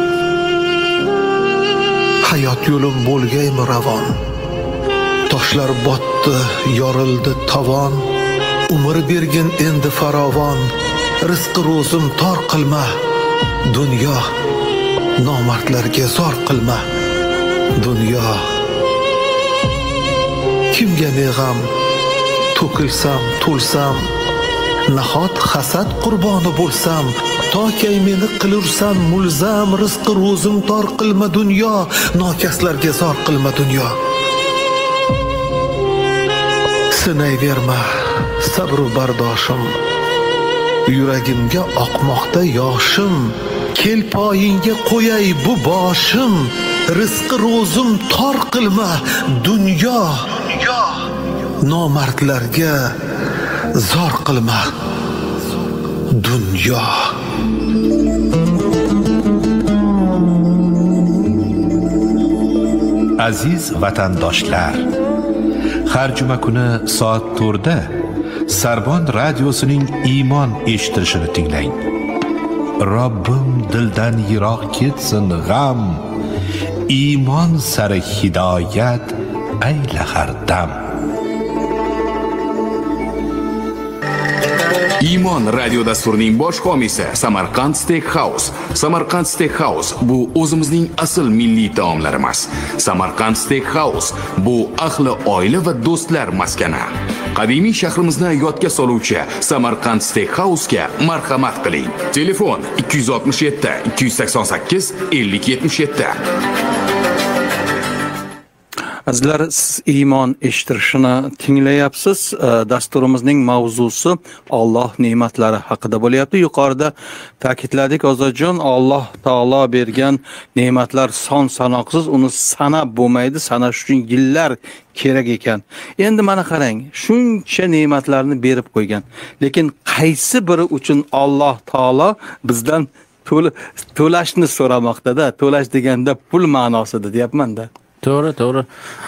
Hayot yo'lim bo'lgaymi ravon, toshlar botdi, yorildi tovon, umr bergin endi farovon, rizqi ro'zim tor qilma dunyo, nomardlarga zor qilma dunyo. Kimga ne g'am to'kilsam, to'lsam, nahot hasad qurboni bo'lsam, tokay meni qilursan mulzam, rizqi ro'zim tor qilma dunyo, nokaslarga zor qilma dunyo. Sinayverma sabr bardoshim, yuragimga oqmoqda yoshim, kel poyingga qo'yay bu boshim, rizqi ro'zim tor qilma dunyo, nomardlarga zor qilma dunyo. Aziz vatandoshlar, har juma kuni soat to'rtda Sarbon radiosining iymon eshittirishini tinglang. Robbim dildan yiroq ketsin g'am, iymon sari hidoyat ayla har dam. Iymon radio dasturining bosh homiysi Samarqand Steakhouse. Samarqand Steakhouse bu o'zimizning asl milliy taomlarimiz. Samarqand Steakhouse bu ahli oila va do'stlar maskani. Qadimiy shahrimizni yodga soluvchi Samarqand Steakhouse ga marhamat qiling. Telefon ikki yuz oltmish yetti ikki yuz sakson sakkiz ellik yetmish yetti. Azizlar, siz iymon eshittirishini tinglayapsiz. Dasturimizning mavzusi Alloh ne'matlari haqida bo'lyapti. Yuqorida ta'kidladik ozajon, Alloh taolo bergan ne'matlar son sanoqsiz, uni sanab bo'lmaydi, sanash uchun yillar kerak ekan. Endi mana qarang, shuncha ne'matlarni berib qo'ygan. Lekin qaysi biri uchun Alloh taolo bizdan to'lashni so'ramoqda-da? To'lash deganda pul ma'nosida deyapman-da. To'g'ri, to'g'ri.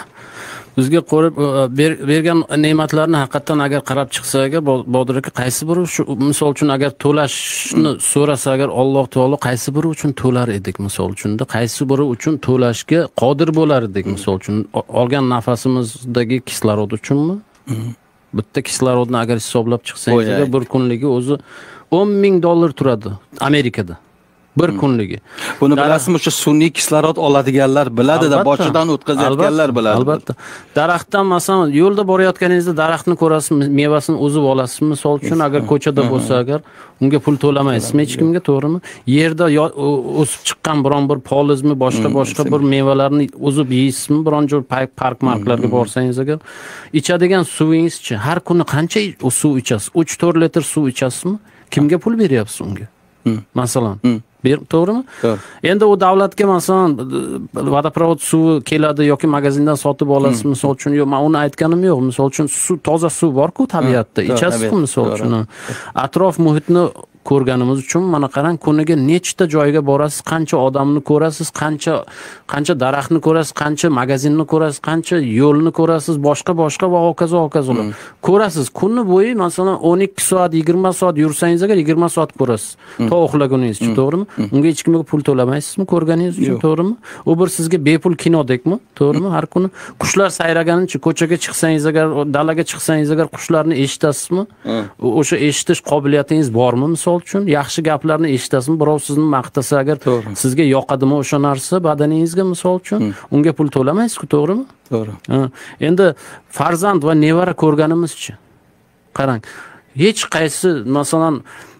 Bizga qo'rib bergan ne'matlarni haqiqatan agar qarab chiqsa agar Bodir aka, qaysi biri shu misol uchun agar to'lashni so'rasa agar Alloh taolo qaysi biri uchun to'lar edik misol uchunda, qaysi biri uchun to'lashga qodir bo'lar edik misol uchun, olgan nafasimizdagi kislorod uchunmi? Bitta kislorodni agar hisoblab chiqsangiz agar bir kunligi o'zi o'n ming dollar turadi Amerikada. Bir kunligi. Buni bilasizmi, o'sha sun'iy kislorod oladiganlar biladi-da, boshidan o'tkazayotganlar biladi. Albatta. Daraxtdan masalan yo'lda borayotganingizda daraxtni ko'rasiz, mevasini o'zib olasiz. Misol uchun agar ko'chada bo'lsa agar unga pul to'lamaysiz hech kimga, to'g'rimi? Yerda o'sib chiqqan biron bir polizmi, boshqa boshqa bir mevalarni o'zib yeysizmi, biron joy park marklarga borsangiz agar, ichadigan suvingiz-chi, har kuni qancha suv ichasiz? uch to'rt litr suv ichasizmi? Kimga pul beryapsiz unga? Masalan, ber, to'g'rimi? Endi u davlatga masalan vodoprovod suvi keladi yoki magazindan sotib olasiz misol uchun. Yo'q, men uni aytganim yo'q. Misol uchun suv, toza suv bor-ku tabiatda, ichasiz-ku misol uchun. Atrof muhitni ko'rganimiz uchun mana qarang, kuniga nechta joyga borasiz, qancha odamni ko'rasiz, qancha qancha daraxtni ko'rasiz, qancha magazinni ko'rasiz, qancha yo'lni ko'rasiz, boshqa boshqa va hokazo hokazolar. Ko'rasiz, kuni bo'yi masalan o'n ikki soat, yigirma soat yursangiz agar yigirma soat ko'rasiz. To uxlaguningizcha, to'g'rimi? Unga hech kimga pul to'lamaysizmi ko'rganingiz uchun, to'g'rimi? U bir sizga bepul kinodekmi, to'g'rimi? Har kuni qushlar sayraganicha ko'chaga chiqsangiz agar, dalaga chiqsangiz agar qushlarni eshitasizmi? O'sha eshitish qobiliyatingiz bormi? Misol uchun yaxshi gaplarni eshitasizmi? Birov sizni maqtasa agar sizga yoqadimi o'sha narsa badaningizga misol uchun? Unga pul to'lamaysiz-ku, to'g'rimi? To'g'ri. Endi farzand va nevara ko'rganimizchi. Qarang, hech qaysi masalan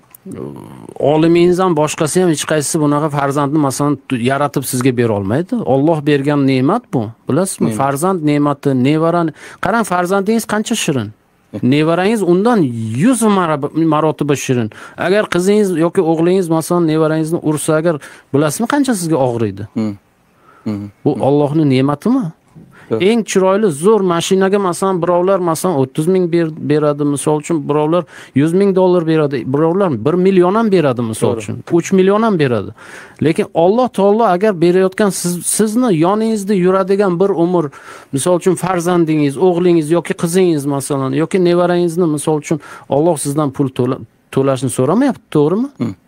olimingiz ham boshqasi ham hech qaysi bunaqa farzandni masalan yaratib sizga bera olmaydi. Alloh bergan ne'mat bu. Bilasizmi? Farzand ne'mati, nevarani. Qarang, farzandingiz qancha shirin. Nevarangiz undan yuz marotaba shirin. Agar qizingiz yoki o'g'lingiz masalan nevarangizni ursa agar, bilasizmi qancha sizga og'riydi? Bu Allohning ne'matimi? Eng chiroyli zo'r mashinaga masalan birovlar masalan o'ttiz ming ber- beradi, misol uchun birovlar yuz ming dollar beradi, birovlar bir million ham beradi, misol uchun uch million ham beradi. Lekin Alloh taolo agar berayotgan siz, sizni yoningizda yuradigan bir umr, misol uchun farzandingiz, o'g'lingiz yoki qizingiz masalan yoki nevarangizni misol uchun Alloh sizdan pul to'la- to'lashni so'ramayapti, to'g'rimi?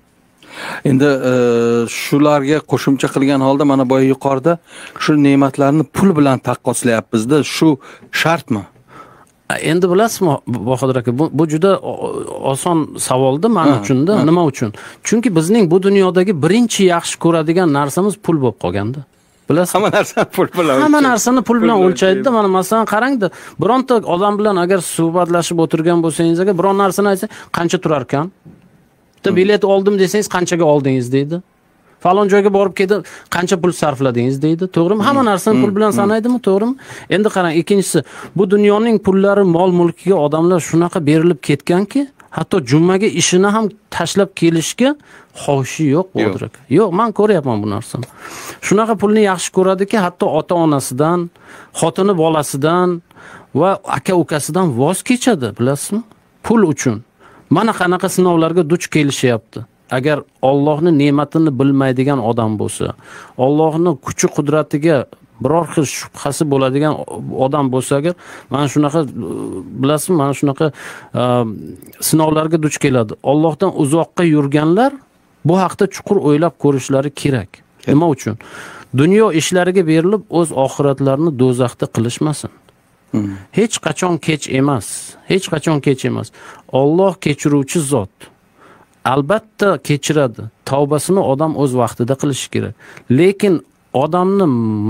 Endi e, shularga qo'shimcha qilgan holda mana boya yuqorida shu ne'matlarni pul bilan taqqoslayapmiz-da, shu shartmi? Endi bilasizmi Bahodir aka, bu, bu juda o- oson savolda men uchunda. Nima uchun? Chunki bizning bu dunyodagi birinchi yaxshi ko'radigan narsamiz pul bo'lib qolganda. Bilasiz? Hamma narsani pul bilan Hamma o'lchaydi. narsani pul bilan bilan o'lchaydi-da. Mana masalan qarangda, bironta odam bilan agar suhbatlashib o'tirgan bo'lsangiz, agar biron narsani aytsa, qancha turar ekan? Bitta bilet oldim desangiz, qanchaga oldingiz deydi. Falon joyga borib ketib, qancha pul sarfladingiz deydi. To'g'rimi? Hamma narsani pul bilan sanaydimi, to'g'rimi? Endi qarang, ikkinchisi, bu dunyoning pullari, mol-mulkiga odamlar shunaqa berilib ketganki, hatto jummaga ishini ham tashlab kelishga xohishi yo'q, Bahodir aka. Yo'q, men ko'ryapman bu narsani. Shunaqa pulni yaxshi ko'radiki, hatto ota-onasidan, xotini bolasidan va aka-ukasidan voz kechadi, bilasizmi? Pul uchun. Mana qanaqa sinovlarga duch kelishyapti. Agar Allohning ne'matini bilmaydigan odam bo'lsa, Allohning kuchi qudratiga biror xil shubhasi bo'ladigan odam bo'lsa, agar mana shunaqa bilasizmi, mana shunaqa sinovlarga duch keladi. Allohdan uzoqqa yurganlar bu haqda chuqur o'ylab ko'rishlari kerak. Nima uchun? Dunyo ishlariga berilib o'z oxiratlarini do'zaxda qilishmasin. Hech qachon kech emas. Hech qachon kech emas. Alloh kechiruvchi zot. Albatta kechiradi. Tavbasini odam o'z vaqtida qilishi kerak. Lekin odamni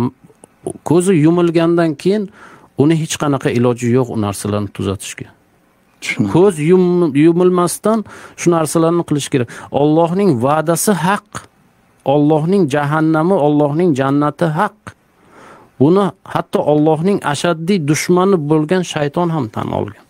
ko'zi yumilgandan keyin uni hech qanaqa iloji yo'q u narsalarni tuzatishga. Ko'z yum, yumilmasdan shu narsalarni qilish kerak. Allohning va'dasi haq. Allohning jahannami, Allohning jannati haq. Buni hatto Allohning ashaddiy dushmani bo'lgan shayton ham tan olgan.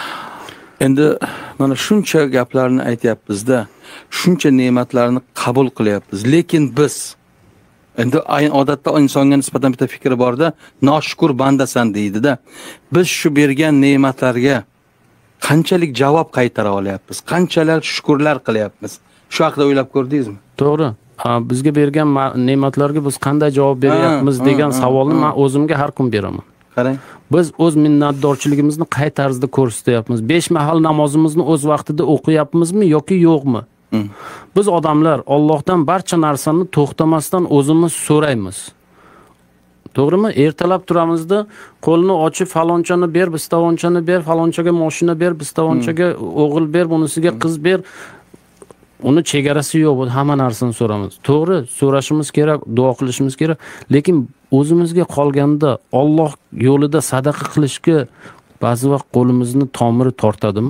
Endi mana shuncha gaplarni aytyapmiz-da, shuncha ne'matlarni qabul qilyapmiz, lekin biz endi ayni odatda insonga nisbatan bitta fikri borda, noshukur bandasan deydi-da. Biz shu bergan ne'matlarga qanchalik javob qaytara olyapmiz, qanchalar shukurlar qilyapmiz? Shu haqida o'ylab ko'rdingizmi? To'g'ri. Bizga bergan ne'matlarga biz qanday javob beryapmiz degan savolni men o'zimga har kun beraman. Qarang. Biz o'z minnatdorchiligimizni qay tarzda ko'rsatyapmiz? besh mahal namozimizni o'z vaqtida o'qiyapmizmi yoki yo'qmi? Biz odamlar Allohdan barcha narsani to'xtamasdan o'zimiz so'raymiz. To'g'rimi? Ertalab turamizda, qo'lni ochib falonchani ber, bistavonchani ber, falonchaga mashina ber, bistavonchaga o'g'il ber, bunisiga qiz ber. Uni chegarasi yo'q, hamma narsani so'ramiz. To'g'ri, so'rashimiz kerak, duo qilishimiz kerak, lekin o'zimizga qolganda Alloh yo'lida sadaqa qilishga ba'zi vaqt qo'limizni tomiri tortadimi?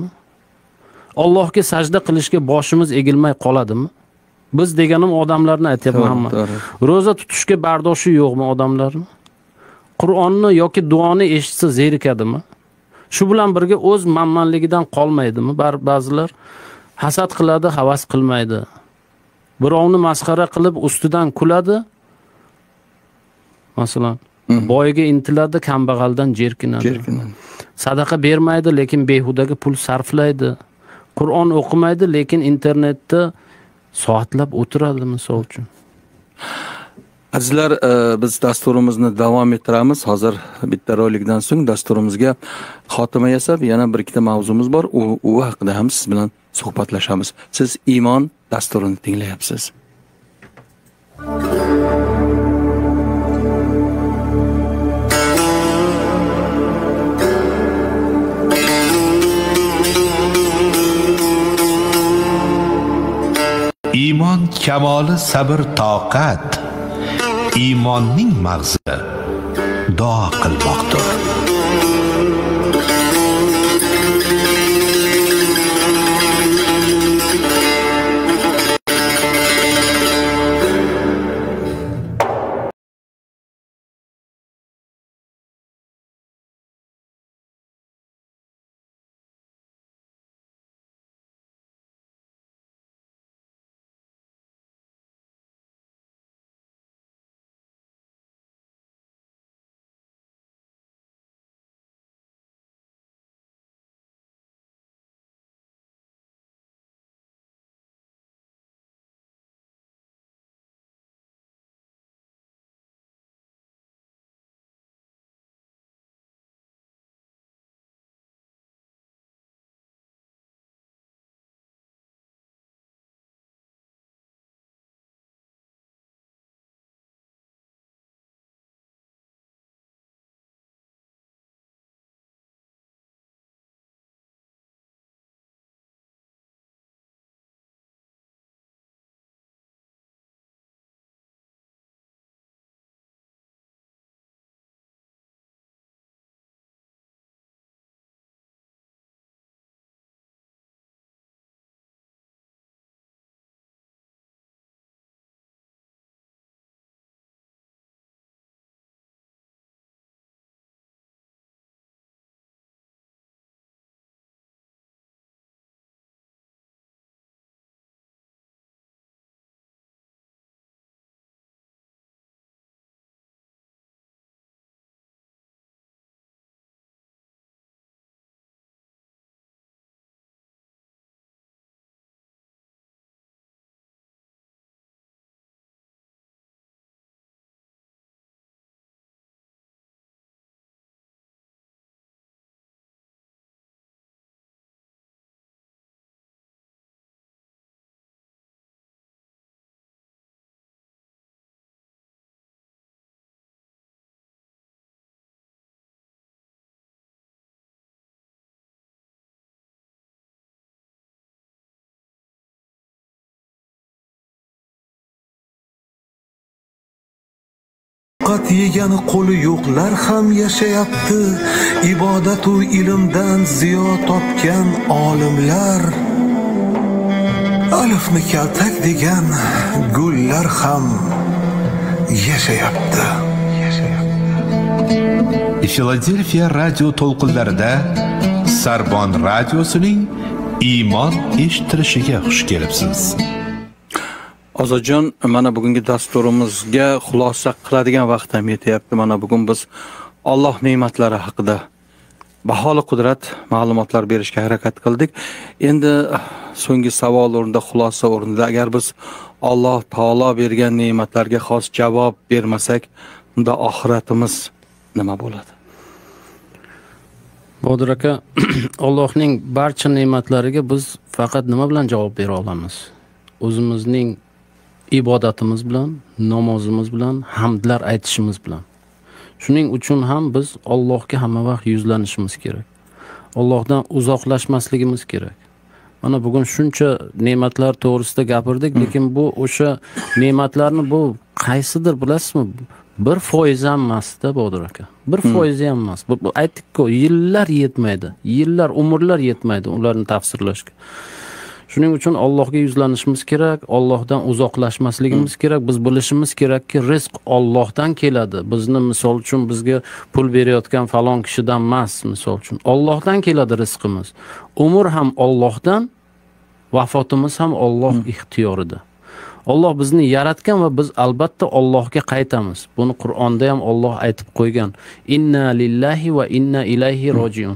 Allohga sajda qilishga boshimiz egilmay qoladimi? Biz deganim odamlarni aytyapman hamma. Roza tutishga bardoshi yo'qmi odamlarni? Qur'onni yoki duoni eshitsa zerikadimi? Shu bilan birga o'z manmanligidan qolmaydimi? Ba'zilar hasad qiladi, havas qilmaydi. Birovni masxara qilib ustidan kuladi. Masalan, boyga intiladi, kambag'aldan jerkinadi. Sadaqa bermaydi, lekin behudaga pul sarflaydi. Qur'on o'qimaydi, lekin internetda soatlab o'tiradi, misol uchun. Azizlar, biz dasturimizni davom ettiramiz. Hozir bitta rolikdan so'ng dasturimizga xotima yasab, yana bir ikkita mavzumiz bor. U, u haqida ham siz bilan suhbatlashamiz. Siz iymon dasturini tinglayapsiz. Iymon kamoli sabr toqat, iymonning mag'zi duo qilmoqdir. ovqat yegani qo'li yo'qlar ham yashayapti. Ibodat va ilmdan ziyo topgan olimlar, alifni kaltak degan gullar ham yashayapti. Filadelfiya radio to'lqinlarida Sarbon radiosining iymon eshittirishiga xush kelibsiz. Ozajon, mana bugungi dasturimizga xulosa qiladigan vaqt ham yetyapti. Mana bugun biz Alloh ne'matlari haqida baholi qudrat ma'lumotlar berishga harakat qildik. Endi so'nggi savol o'rnida, xulosa o'rnida agar biz Alloh taolo bergan ne'matlarga xos javob bermasak, unda oxiratimiz nima bo'ladi? Bodir aka, Allohning barcha ne'matlariga biz faqat nima bilan javob bera olamiz? O'zimizning ibodatimiz bilan, namozimiz bilan, hamdlar aytishimiz bilan. Shuning uchun ham biz Allohga hamma vaqt yuzlanishimiz kerak. Allohdan uzoqlashmasligimiz kerak. Mana bugun shuncha ne'matlar to'g'risida gapirdik, lekin bu o'sha ne'matlarni bu qaysidir bilasizmi? Bir foiz ham emas-da, Bodir aka. Bir foiz ham emas. Bu aytdik-ku, yillar yetmaydi. Yillar, umrlar yetmaydi ularni tafsirlashga. Shuning uchun Allohga yuzlanishimiz kerak, Allohdan uzoqlashmasligimiz kerak. Biz bilishimiz kerakki, rizq Allohdan keladi. Bizni misol uchun bizga pul berayotgan falon kishidan emas, misol uchun. Allohdan keladi rizqimiz. Umr ham Allohdan, vafotimiz ham Alloh ixtiyorida. Alloh bizni yaratgan va biz albatta Allohga qaytamiz. Buni Qur'onda ham Alloh aytib qo'ygan. Inna lillahi va inna ilayhi rojiun.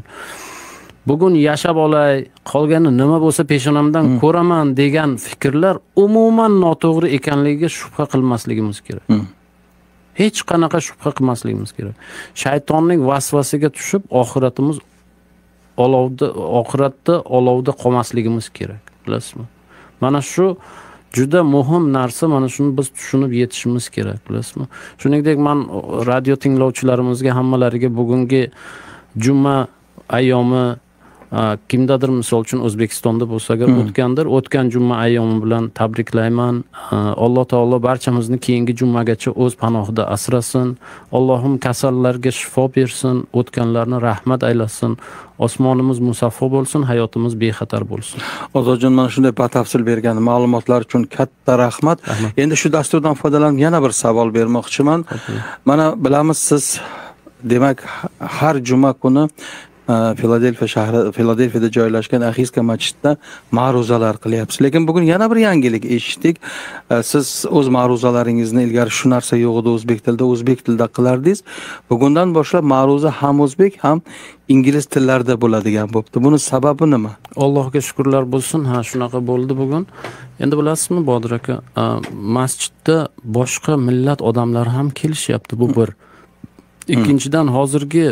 Bugun yashab olay, qolgani nima bo'lsa peshonamdan ko'raman degan fikrlar umuman noto'g'ri ekanligiga shubha qilmasligimiz kerak. Hech qanaqa shubha qilmasligimiz kerak. Shaytonning vasvasiga tushib oxiratimiz olovda, oxiratda olovda qolmasligimiz kerak, bilasizmi? Mana shu juda muhim narsa, mana shuni biz tushunib yetishimiz kerak, bilasizmi? Shuningdek, men radio tinglovchilarimizga hammalariga bugungi juma ayyomi kimdadir misol uchun O'zbekistonda bo'lsa agar o'tgandir, o'tgan juma ayyomi bilan tabriklayman. Alloh taolo barchamizni keyingi jumagacha o'z panohida asrasin. Allohim kasallarga shifo bersin, o'tganlarni rahmat aylasin. Osmonimiz musaffo bo'lsin, hayotimiz bexatar bo'lsin. Ozodjon, mana shunday batafsil bergan ma'lumotlar uchun katta rahmat. Endi shu dasturdan foydalanib yana bir savol bermoqchiman. Mana bilamiz, siz demak har juma kuni Filadelfiya shahri, Filadelfiyada joylashgan Axiska masjidida ma'ruzalar qilyapsiz. Lekin bugun yana bir yangilik eshitdik. Siz o'z ma'ruzalaringizni ilgari shu narsa yo'q edi, o'zbek tilida, o'zbek tilida qilardingiz. Bugundan boshlab ma'ruza ham o'zbek, ham ingliz tillarida bo'ladigan bo'pti. Buni sababi nima? Allohga shukrlar bo'lsin. Ha, shunaqa bo'ldi bugun. Endi bilasizmi, Bodir aka, masjidda boshqa millat odamlari ham kelishyapti, bu bir. Ikkinchidan, hozirgi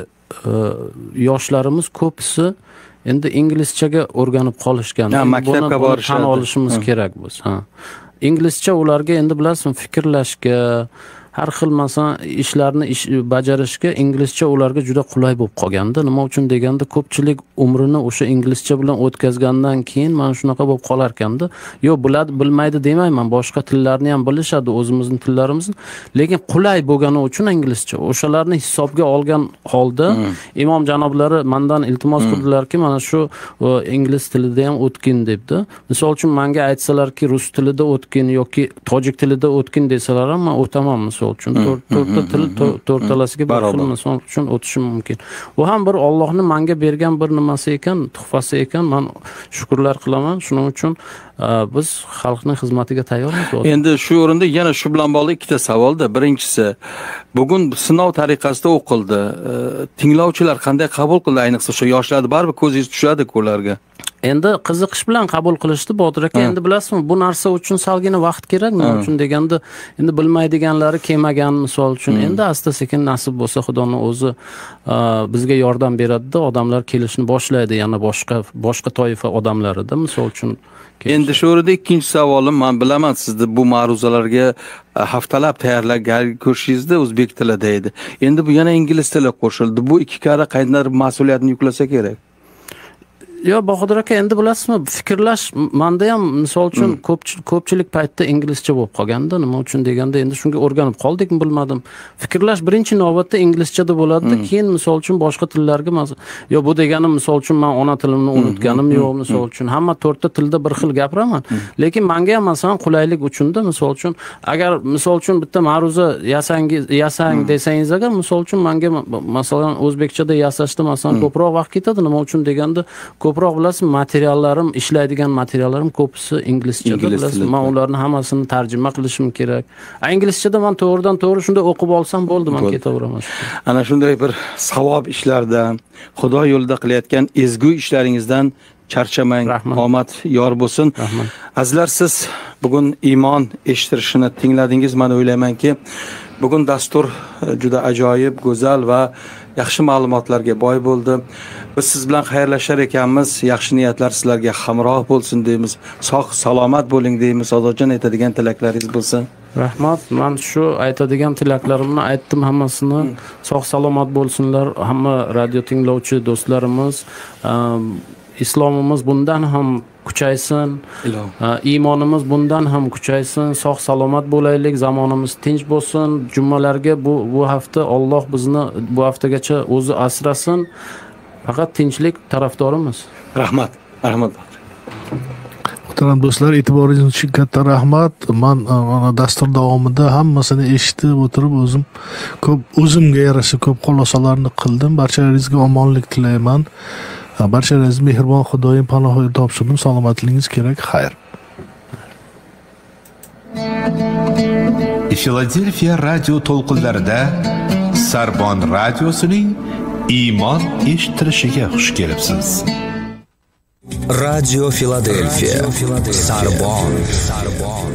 yoshlarimiz ko'pisi endi inglizchaga o'rganib qolishgan. Maktabga borishadi. Tan olishimiz kerak biz. Ha. Inglizcha ularga endi bilasizmi, fikrlashga, har xil masalan ishlarni ish bajarishga inglizcha ularga juda qulay bo'lib qolganda. Nima uchun deganda, ko'pchilik umrini o'sha inglizcha bilan o'tkazgandan keyin mana shunaqa bo'lib qolar ekanda. Yo'q, biladi, bilmaydi demayman. Boshqa tillarni ham bilishadi, o'zimizning tillarimizni. Lekin qulay bo'lgani uchun inglizcha o'shalarni hisobga olgan holda imom janoblari mendan iltimos qildilarki, mana shu ingliz tilida ham o'tkin debdi. Misol uchun menga aytsalarki, rus tilida o'tkin yoki tojik tilida o'tkin desalar ham men o'taman. Uchun to'rtta til to'rtalasiga bir xil misol uchun o'tishim mumkin. Bu ham bir Allohning menga bergan bir nimasi ekan, tuhfasi ekan. Men shukrlar qilaman. Shuning uchun biz xalqning xizmatiga tayyormiz. Endi shu o'rinda yana shu bilan bog'liq ikkita savolda. Birinchisi, bugun sinov tariqasida o'qildi. Tinglovchilar qanday qabul qildi? Ayniqsa o'sha yoshlarni baribir ko'zingiz tushadi-ku ularga. Endi qiziqish bilan qabul qilishdi, Bodir aka. Endi bilasizmi, bu narsa uchun salgina vaqt kerak. Nima uchun deganda, endi bilmaydiganlari kelmagan misol uchun. Endi asta-sekin nasib bo'lsa Xudoning o'zi bizga yordam beradi-da, odamlar kelishni boshlaydi, yana boshqa boshqa toifa odamlarida misol uchun. Endi shu o'rinda ikkinchi savolim, men bilaman sizni bu ma'ruzalarga haftalab tayyorlab ko'rishingizni o'zbek tilida edi. Endi bu yana ingliz tili qo'shildi. Bu ikki karra qanday mas'uliyatni yuklasa kerak? Yo, Bahodir aka, endi bilasizmi, fikrlash menda ham misol uchun ko'pchilik paytda inglizcha bo'lib qolganda, nima uchun deganda endi shunga o'rganib qoldikmi bilmadim. Fikrlash birinchi navbatda inglizchada bo'ladi, keyin misol uchun boshqa tillarga yo bu deganim misol uchun men ona tilimni unutganim yo'q, misol uchun hamma to'rtta tilda bir xil gapiraman, lekin menga ham masalan qulaylik uchunda misol uchun agar misol uchun bitta ma'ruza yasangiz yasang desangiz agar misol uchun menga masalan o'zbekchada yasashda masalan ko'proq vaqt ketadi, nima uchun deganda ko'proq bilasiz, materiallarim, ishlaydigan materiallarim ko'pisi inglizchada, bilasiz, men ularni hammasini tarjima qilishim kerak. Inglizchada men to'g'ridan to'g'ri shunda o'qib olsam bo'ldi, men ketaveraman. Ana shunday bir savob ishlardan, Xudo yo'lida qilayotgan ezgu ishlaringizdan charchamang, omad yor bo'lsin. Azizlar, siz bugun iymon eshittirishini tingladingiz. Men o'ylaymanki, bugun dastur juda ajoyib, go'zal va yaxshi ma'lumotlarga boy bo'ldi. Biz siz bilan xayrlashar ekanmiz. Yaxshi niyatlar sizlarga hamroh bo'lsin deymiz. Sog' salomat bo'ling deymiz. Ozojon, aytadigan tilaklaringiz bo'lsin. Rahmat. Men shu aytadigan tilaklarimni aytdim hammasini. Sog' salomat bo'lsinlar hamma radio tinglovchi do'stlarimiz. Islomimiz bundan ham kuchaysin, iymonimiz bundan ham kuchaysin, sog' salomat bo'laylik, zamonimiz tinch bo'lsin. Jummalarga bu bu hafta Alloh bizni bu haftagacha o'zi asrasin. Faqat tinchlik tarafdorimiz. Rahmat. Rahmat. Muhtaram do'stlar, e'tiboringiz uchun katta rahmat. Men mana dastur davomida hammasini eshitib o'tirib, o'zim ko'p o'zimga yarasha ko'p xulosalarni qildim. Barchalaringizga omonlik tilayman. Barchalaringiz mehribon Xudoyim panohiga topshirdim. Salomatligingiz kerak. Xayr. Filadelfiya radio to'lqinlarida Sarbon radiosining iymon eshittirishiga xush kelibsiz. Radio Filadelfiya. Sarbon.